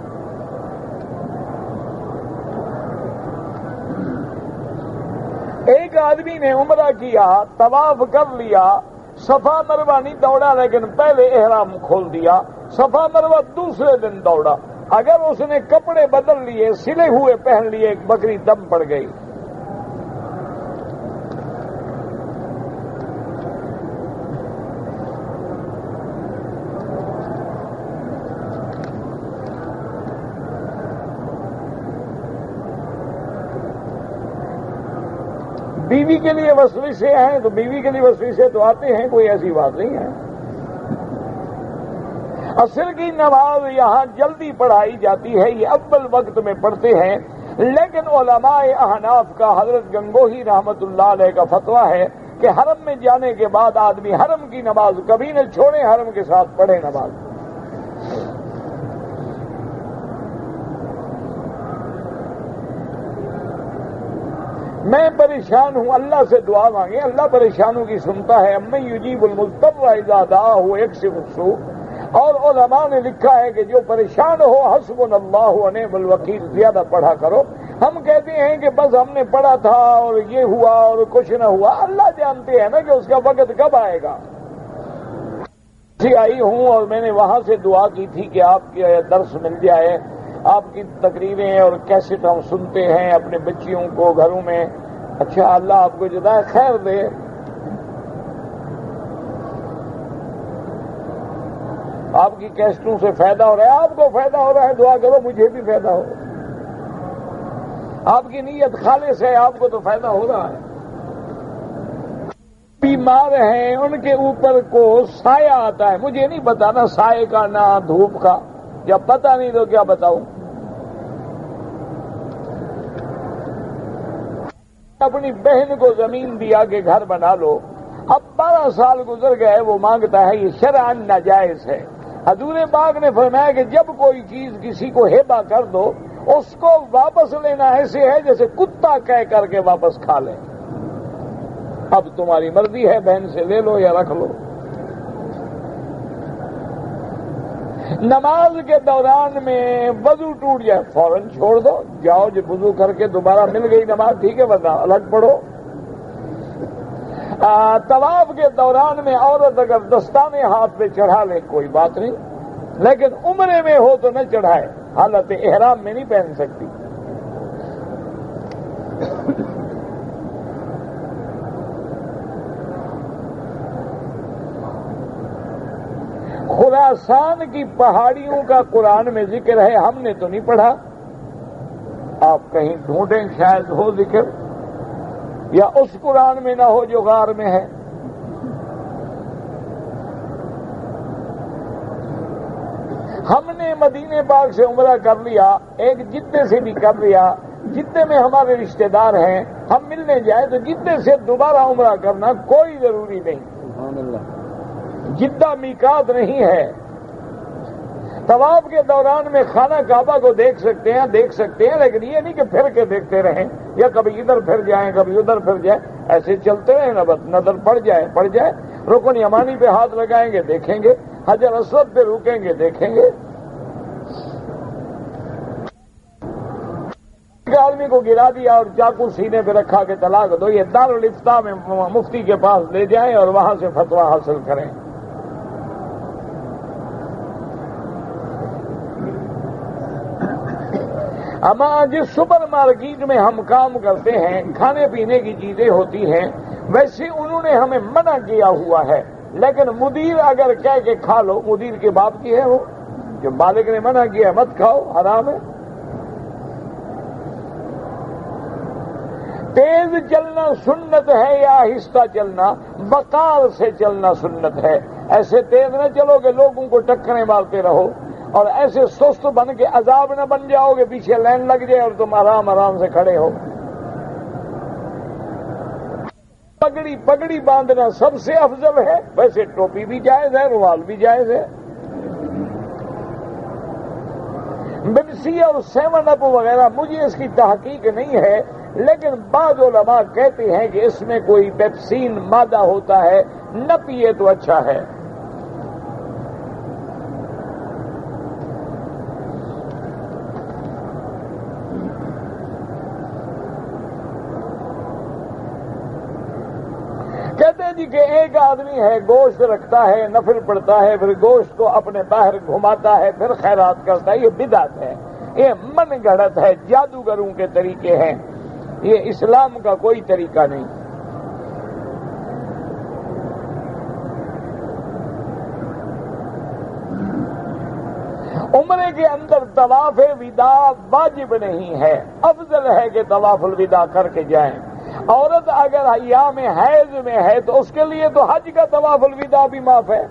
ایک آدمی نے عمرہ کیا، طواف کر لیا، صفا مروہ نہیں دوڑا لیکن پہلے احرام کھول دیا، صفا مروہ دوسرے دن دوڑا. اگر اس نے کپڑے بدل لیے، سلے ہوئے پہن لیے، ایک بکری دم پڑ گئی۔ بیوی کے لیے وسوسے ہیں تو بیوی کے لیے وسوسے تو آتے ہیں، کوئی ایسی بات نہیں ہے۔ عصر کی نماز یہاں جلدی پڑھائی جاتی ہے، یہ اول وقت میں پڑھتے ہیں، لیکن علماء احناف کا حضرت گنگوہی رحمت اللہ علیہ کا فتویٰ ہے کہ حرم میں جانے کے بعد آدمی حرم کی نماز کبھی نہ چھوڑے، حرم کے ساتھ پڑھے نماز۔ میں پریشان ہوں، اللہ سے دعا مانگے، اللہ پریشانوں کی سنتا ہے۔ امن یجیب المضطر اذا دعاہ یکشف السوء، اور علماء نے لکھا ہے کہ جو پریشان ہو حسبنا اللہ ونعم الوکیل زیادہ پڑھا کرو۔ ہم کہتے ہیں کہ بس ہم نے پڑھا تھا اور یہ ہوا اور کچھ نہ ہوا، اللہ جانتے ہیں نا کہ اس کا وقت کب آئے گا۔ آئی ہوں اور میں نے وہاں سے دعا کی تھی کہ آپ کے درس مل جائے، آپ کی تقریریں اور کیسٹ ہم سنتے ہیں اپنے بچیوں کو گھروں میں۔ اچھا، اللہ آپ کو جزائے خیر دے۔ آپ کی کیسٹوں سے فائدہ ہو رہا ہے، آپ کو فائدہ ہو رہا ہے، دعا کرو مجھے بھی فائدہ ہو۔ آپ کی نیت خالص ہے، آپ کو تو فائدہ ہو رہا ہے۔ بیمار ہیں ان کے اوپر کو سایہ آتا ہے، مجھے نہیں بتانا سائے کا نہ دھوپ کا، جب پتہ نہیں تو کیا بتاؤں۔ اپنی بہن کو زمین دیا کہ گھر بنا لو، اب 12 سال گزر گئے، وہ مانگتا ہے، یہ شرعاً ناجائز ہے۔ حضور پاک نے فرمایا کہ جب کوئی چیز کسی کو ہبہ کر دو، اس کو واپس لینا ایسے ہے جیسے کتا کہہ کر کے واپس کھا لے۔ اب تمہاری مرضی ہے، بہن سے لے لو یا رکھ لو۔ نماز کے دوران میں وضو ٹوٹ جائے فوراً چھوڑ دو، جاؤ جو وضو کر کے دوبارہ مل گئی نماز ٹھیک ہے، ورنہ الگ پڑھو۔ طواف کے دوران میں عورت اگر دستانے ہاتھ پہ چڑھا لے کوئی بات نہیں، لیکن عمرے میں ہو تو نہ چڑھائے، حالت احرام میں نہیں پہن سکتی۔ خراسان کی پہاڑیوں کا قرآن میں ذکر ہے، ہم نے تو نہیں پڑھا، آپ کہیں ڈھونڈیں شاید ہو ذکر، یا اس قرآن میں نہ ہو جو غار میں ہے۔ ہم نے مدینے پاک سے عمرہ کر لیا، ایک جدے سے بھی کر لیا، جدے میں ہمارے رشتہ دار ہیں، ہم ملنے جائیں تو جدے سے دوبارہ عمرہ کرنا کوئی ضروری نہیں۔ سبحان اللہ، جدہ میقات نہیں ہے۔ طواف کے دوران میں خانہ کعبہ کو دیکھ سکتے ہیں، لیکن یہ نہیں کہ پھر کے دیکھتے رہیں، یا کبھی ادھر پھر جائیں کبھی ادھر پھر جائیں، ایسے چلتے رہیں، نظر پڑ جائے۔ رکن یمانی پہ ہاتھ لگائیں گے دیکھیں گے، حجر اسود پہ رکیں گے دیکھیں گے۔ ایک آدمی کو گرا دیا اور چاقو سینے پہ رکھا کے طلاق دو، یہ دارالفتاء میں مفتی کے پاس لے جائیں اور وہاں سے فتویٰ حاصل کریں۔ اما جس سپر مارکیٹ میں ہم کام کرتے ہیں، کھانے پینے کی چیزیں ہوتی ہیں، ویسے انہوں نے ہمیں منع کیا ہوا ہے، لیکن مدیر اگر کہہ کے کھا لو، مدیر کے باپ کی ہے وہ، جو مالک نے منع کیا ہے مت کھاؤ، حرام ہے۔ تیز چلنا سنت ہے یا آہستہ چلنا؟ وقار سے چلنا سنت ہے۔ ایسے تیز نہ چلو کہ لوگوں کو ٹکریں مارتے رہو، اور ایسے سست بن کے عذاب نہ بن جاؤ کہ پیچھے لائن لگ جائے اور تم آرام سے کھڑے ہو۔ پگڑی باندھنا سب سے افضل ہے، ویسے ٹوپی بھی جائز ہے، رومال بھی جائز ہے۔ بنسی اور 7 اپ وغیرہ مجھے اس کی تحقیق نہیں ہے، لیکن بعض علماء کہتے ہیں کہ اس میں کوئی پیپسین مادہ ہوتا ہے، نہ پیے تو اچھا ہے۔ کہتے جی کہ ایک آدمی ہے گوشت رکھتا ہے، نفل پڑتا ہے، پھر گوشت کو اپنے باہر گھماتا ہے، پھر خیرات کرتا ہے، یہ بدعت ہے، یہ من گھڑت ہے، جادوگروں کے طریقے ہیں، یہ اسلام کا کوئی طریقہ نہیں۔ عمرے کے اندر طواف وداع واجب نہیں ہے، افضل ہے کہ طواف الوداع کر کے جائیں۔ عورت اگر ایام حیض میں ہے تو اس کے لیے تو حج کا طواف الوداع بھی معاف ہے۔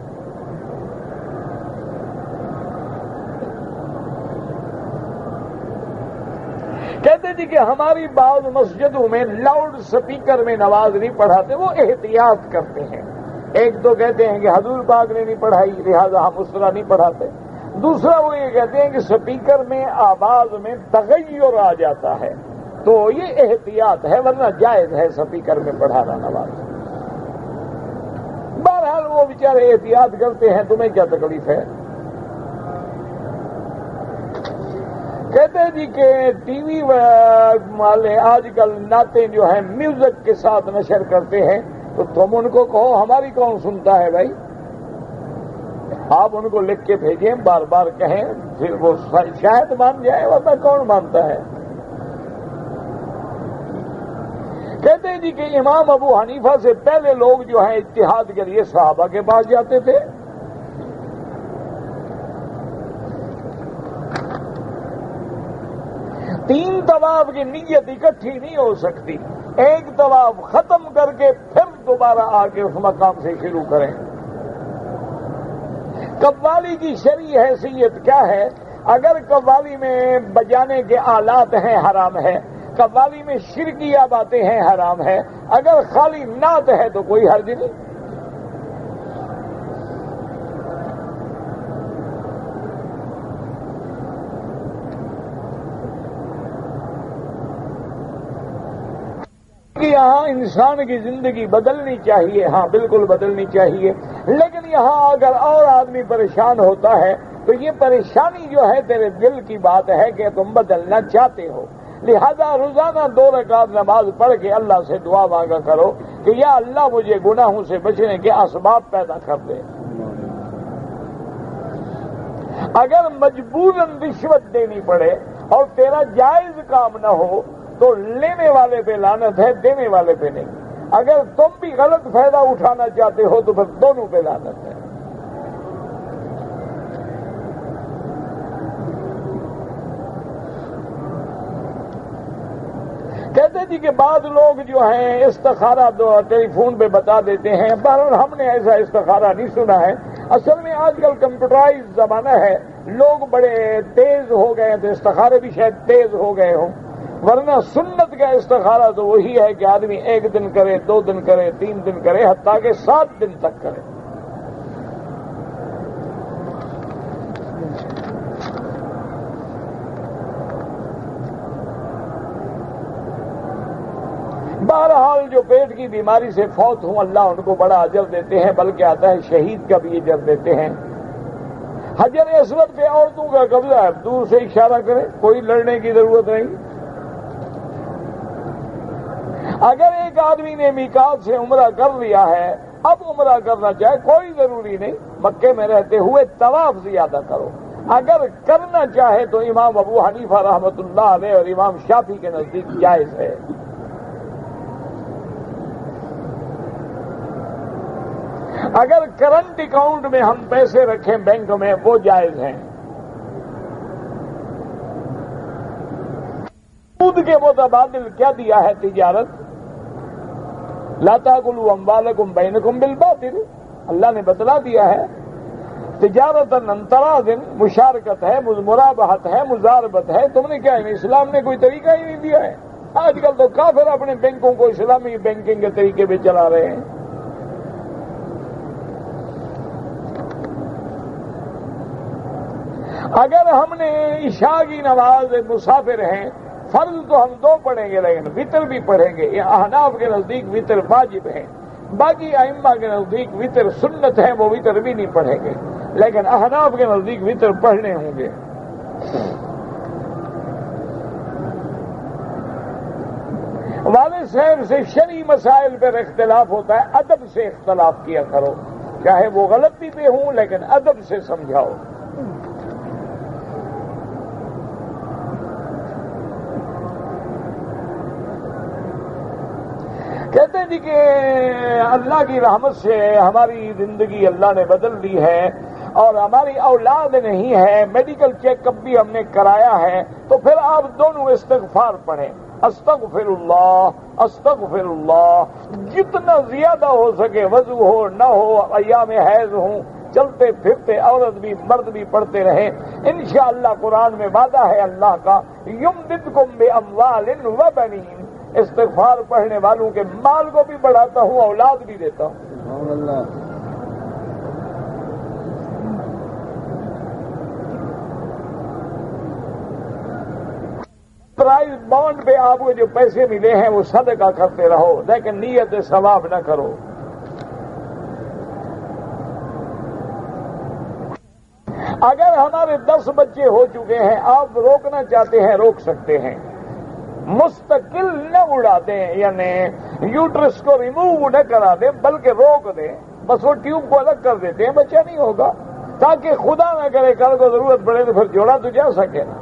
کہتے جی کہ ہماری بعض مسجدوں میں لاؤڈ سپیکر میں نماز نہیں پڑھاتے، وہ احتیاط کرتے ہیں۔ ایک تو کہتے ہیں کہ حضور پاک نے نہیں پڑھائی لہذا ہم اس طرح نہیں پڑھاتے، دوسرا وہ یہ کہتے ہیں کہ سپیکر میں آواز میں تغیر آ جاتا ہے، تو یہ احتیاط ہے، ورنہ جائز ہے سپیکر میں پڑھانا نماز۔ بہرحال وہ بیچارے احتیاط کرتے ہیں، تمہیں کیا تکلیف ہے؟ کہتے ہیں جی کہ ٹی وی والے آج کل نعتیں جو ہیں میوزک کے ساتھ نشر کرتے ہیں، تو تم ان کو کہو ہماری کون سنتا ہے بھائی؟ آپ ان کو لکھ کے بھیجیں، بار بار کہیں، پھر وہ شاید مان جائے، ورنہ کون مانتا ہے؟ کہتے ہیں جی کہ امام ابو حنیفہ سے پہلے لوگ جو ہیں اجتہاد کے لیے صحابہ کے پاس جاتے تھے۔ تین طواف کی نیت اکٹھی نہیں ہو سکتی، ایک طواف ختم کر کے پھر دوبارہ آ کے اس مقام سے شروع کریں۔ قوالی کی شرعی حیثیت کیا ہے؟ اگر قوالی میں بجانے کے آلات ہیں حرام ہے، قوالی میں شرکیہ باتیں ہیں حرام ہے، اگر خالی نعت ہے تو کوئی حرج نہیں۔ یہاں انسان کی زندگی بدلنی چاہیے، ہاں بالکل بدلنی چاہیے، لیکن یہاں اگر اور آدمی پریشان ہوتا ہے تو یہ پریشانی جو ہے تیرے دل کی بات ہے کہ تم بدلنا چاہتے ہو، لہذا روزانہ 2 رکعت نماز پڑھ کے اللہ سے دعا مانگا کرو کہ یا اللہ مجھے گناہوں سے بچنے کے اسباب پیدا کر دے۔ اگر مجبوراً رشوت دینی پڑے اور تیرا جائز کام نہ ہو تو لینے والے پہ لعنت ہے، دینے والے پہ نہیں۔ اگر تم بھی غلط فائدہ اٹھانا چاہتے ہو تو پھر دونوں پہ لعنت ہے۔ کہتے جی کہ بعض لوگ جو ہیں استخارہ ٹیلی فون پہ بتا دیتے ہیں، بہرحال ہم نے ایسا استخارہ نہیں سنا ہے۔ اصل میں آج کل کمپیوٹرائز زمانہ ہے، لوگ بڑے تیز ہو گئے ہیں تو استخارے بھی شاید تیز ہو گئے ہوں، ورنہ سنت کا استخارہ تو وہی ہے کہ آدمی 1 دن کرے، 2 دن کرے، 3 دن کرے، حتیٰ کہ 7 دن تک کرے۔ بہرحال جو پیٹ کی بیماری سے فوت ہوں اللہ ان کو بڑا اجر دیتے ہیں، بلکہ آتا ہے شہید کا بھی اجر دیتے ہیں۔ حجر اسود پہ عورتوں کا قبضہ ہے، دور سے اشارہ کرے، کوئی لڑنے کی ضرورت نہیں۔ اگر ایک آدمی نے میقات سے عمرہ کر لیا ہے، اب عمرہ کرنا چاہے کوئی ضروری نہیں، مکے میں رہتے ہوئے طواف زیادہ کرو۔ اگر کرنا چاہے تو امام ابو حنیفہ رحمۃ اللہ علیہ اور امام شافعی کے نزدیک جائز ہے۔ اگر کرنٹ اکاؤنٹ میں ہم پیسے رکھیں بینک میں وہ جائز ہیں۔ سود کے متبادل کیا دیا ہے تجارت؟ لا تاکلوا اموالکم بینکم بالباطل، اللہ نے بتلا دیا ہے تجارت انتراضٍ، مشارکت ہے، مرابحت ہے، مزاربت ہے۔ تم نے کیا ہے؟ اسلام نے کوئی طریقہ ہی نہیں دیا ہے۔ آج کل تو کافر اپنے بینکوں کو اسلامی بینکنگ کے طریقے پہ چلا رہے ہیں۔ اگر ہم نے عشاء کی نماز مسافر ہیں، فرض تو ہم 2 پڑھیں گے لیکن وتر بھی پڑھیں گے، یہ احناف کے نزدیک وتر واجب ہے، باقی ائمہ کے نزدیک وتر سنت ہے، وہ وتر بھی نہیں پڑھیں گے، لیکن احناف کے نزدیک وتر پڑھنے ہوں گے۔ والد صاحب سے شرعی مسائل پر اختلاف ہوتا ہے، ادب سے اختلاف کیا کرو، چاہے وہ غلطی پہ ہوں لیکن ادب سے سمجھاؤ۔ کہتے ہیں جی کہ اللہ کی رحمت سے ہماری زندگی اللہ نے بدل دی ہے اور ہماری اولاد نہیں ہے، میڈیکل چیک اپ بھی ہم نے کرایا ہے، تو پھر آپ دونوں استغفار پڑھیں، استغفر اللہ استغفر اللہ، جتنا زیادہ ہو سکے، وضو ہو نہ ہو، ایام حیض ہوں، چلتے پھرتے عورت بھی مرد بھی پڑھتے رہیں، انشاءاللہ قرآن میں وعدہ ہے اللہ کا، یمددکم باموال وبنین، استغفار پڑھنے والوں کے مال کو بھی بڑھاتا ہوں، اولاد بھی دیتا ہوں۔ اللہ پرائز بانڈ پہ آپ کو جو پیسے ملے ہیں وہ صدقہ کرتے رہو، لیکن نیت ثواب نہ کرو۔ اگر ہمارے 10 بچے ہو چکے ہیں، آپ روکنا چاہتے ہیں روک سکتے ہیں، مستقل نہ اڑا دیں، یعنی یوٹرس کو ریموو نہ کرا دیں بلکہ روک دیں، بس وہ ٹیوب کو الگ کر دیتے ہیں، بچہ نہیں ہوگا، تاکہ خدا نہ کرے کل کو ضرورت پڑے تو پھر جوڑا تو جا سکے نا۔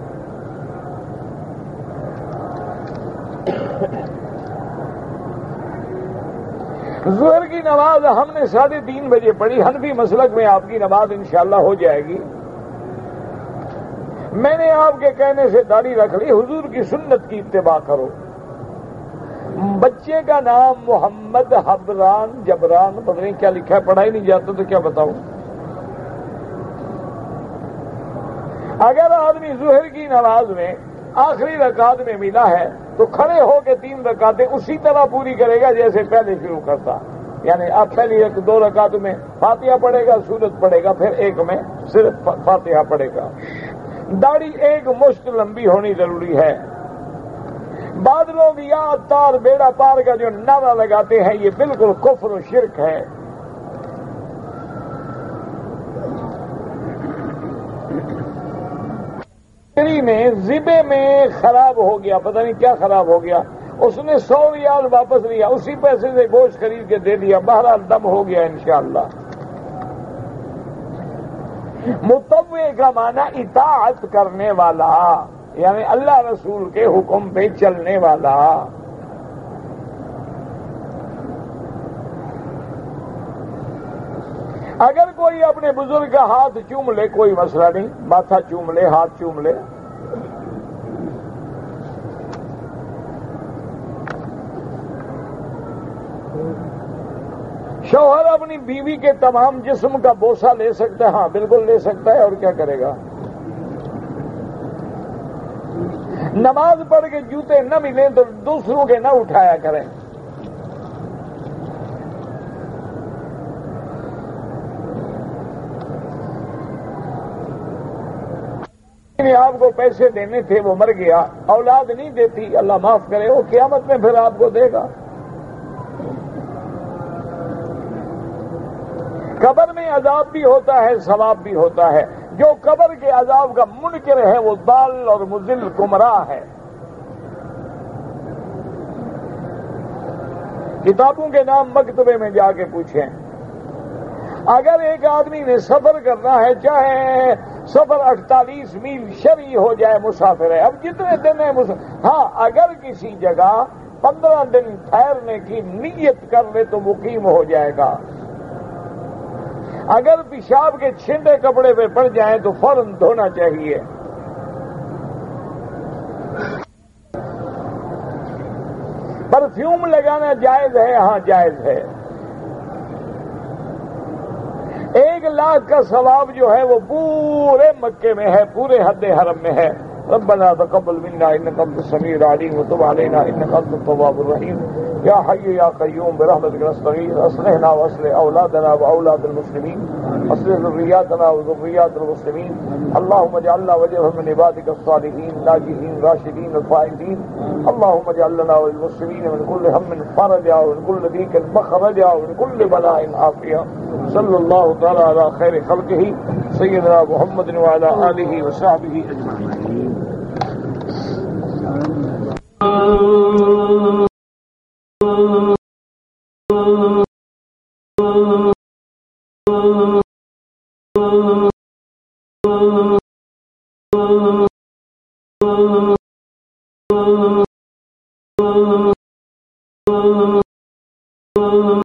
ظہر کی نماز ہم نے 3:30 بجے پڑھی، حنفی مسلک میں آپ کی نماز انشاءاللہ ہو جائے گی۔ میں نے آپ کے کہنے سے داڑھی رکھ لی، حضور کی سنت کی اتباع کرو۔ بچے کا نام محمد حبران جبران، پتہ نہیں کیا لکھا ہے، پڑھائی نہیں جاتا تو کیا بتاؤں۔ اگر آدمی ظہر کی نماز میں آخری رکعت میں ملا ہے تو کھڑے ہو کے 3 رکعتیں اسی طرح پوری کرے گا جیسے پہلے شروع کرتا، یعنی اب پہلی 2 رکعتوں میں فاتحہ پڑھے گا، سورت پڑھے گا، پھر ایک میں صرف فاتحہ پڑھے گا۔ داڑھی 1 مشت لمبی ہونی ضروری ہے۔ بعض لوگ یا عطار بیڑا پار کا جو نعرہ لگاتے ہیں یہ بالکل کفر و شرک ہے۔ میں ذبے میں خراب ہو گیا، پتہ نہیں کیا خراب ہو گیا، اس نے 100 ریال واپس لیا، اسی پیسے سے گوشت خرید کے دے دیا، بہرحال دم ہو گیا انشاءاللہ۔ متوع کا معنی اطاعت کرنے والا، یعنی اللہ رسول کے حکم پہ چلنے والا۔ اگر کوئی اپنے بزرگ کا ہاتھ چوم لے کوئی مسئلہ نہیں، ماتھا چوم لے، ہاتھ چوم لے۔ شوہر اپنی بیوی کے تمام جسم کا بوسہ لے سکتا ہے، ہاں بالکل لے سکتا ہے، اور کیا کرے گا۔ نماز پڑھ کے جوتے نہ ملیں تو دوسروں کے نہ اٹھایا کریں۔ آپ کو پیسے دینے تھے وہ مر گیا، اولاد نہیں دیتی، اللہ معاف کرے، وہ قیامت میں پھر آپ کو دے گا۔ قبر میں عذاب بھی ہوتا ہے، ثواب بھی ہوتا ہے۔ جو قبر کے عذاب کا منکر ہے وہ ضال اور مضل گمراہ ہے۔ کتابوں کے نام مکتبے میں جا کے پوچھیں۔ اگر ایک آدمی نے سفر کرنا ہے، چاہے سفر 48 میل شرعی ہو جائے، مسافر ہے، اب جتنے دن ہے ہاں اگر کسی جگہ 15 دن ٹھہرنے کی نیت کر لے تو مقیم ہو جائے گا۔ اگر پیشاب کے چھینٹے کپڑے پہ پڑ جائیں تو فوراً دھونا چاہیے۔ پرفیوم لگانا جائز ہے؟ ہاں جائز ہے۔ 1 لاکھ کا ثواب جو ہے وہ پورے مکے میں ہے، پورے حد حرم میں ہے۔ ربنا تقبل منا انك انت السميع العليم وتب علينا انك انت التواب الرحيم يا حي يا قيوم برحمتك نستغيث اصلحنا واصلح اولادنا واولاد المسلمين اصلح ذرياتنا وذريات المسلمين اللهم اجعلنا وجههم من عبادك الصالحين ناجحين راشدين الفائزين اللهم اجعل لنا وللمسلمين من كل هم فرجا ومن كل ضيق مخرجا ومن كل بلاء عافية صلى الله تعالى على خير خلقه سيدنا محمد وعلى آله وصحبه أجمعين۔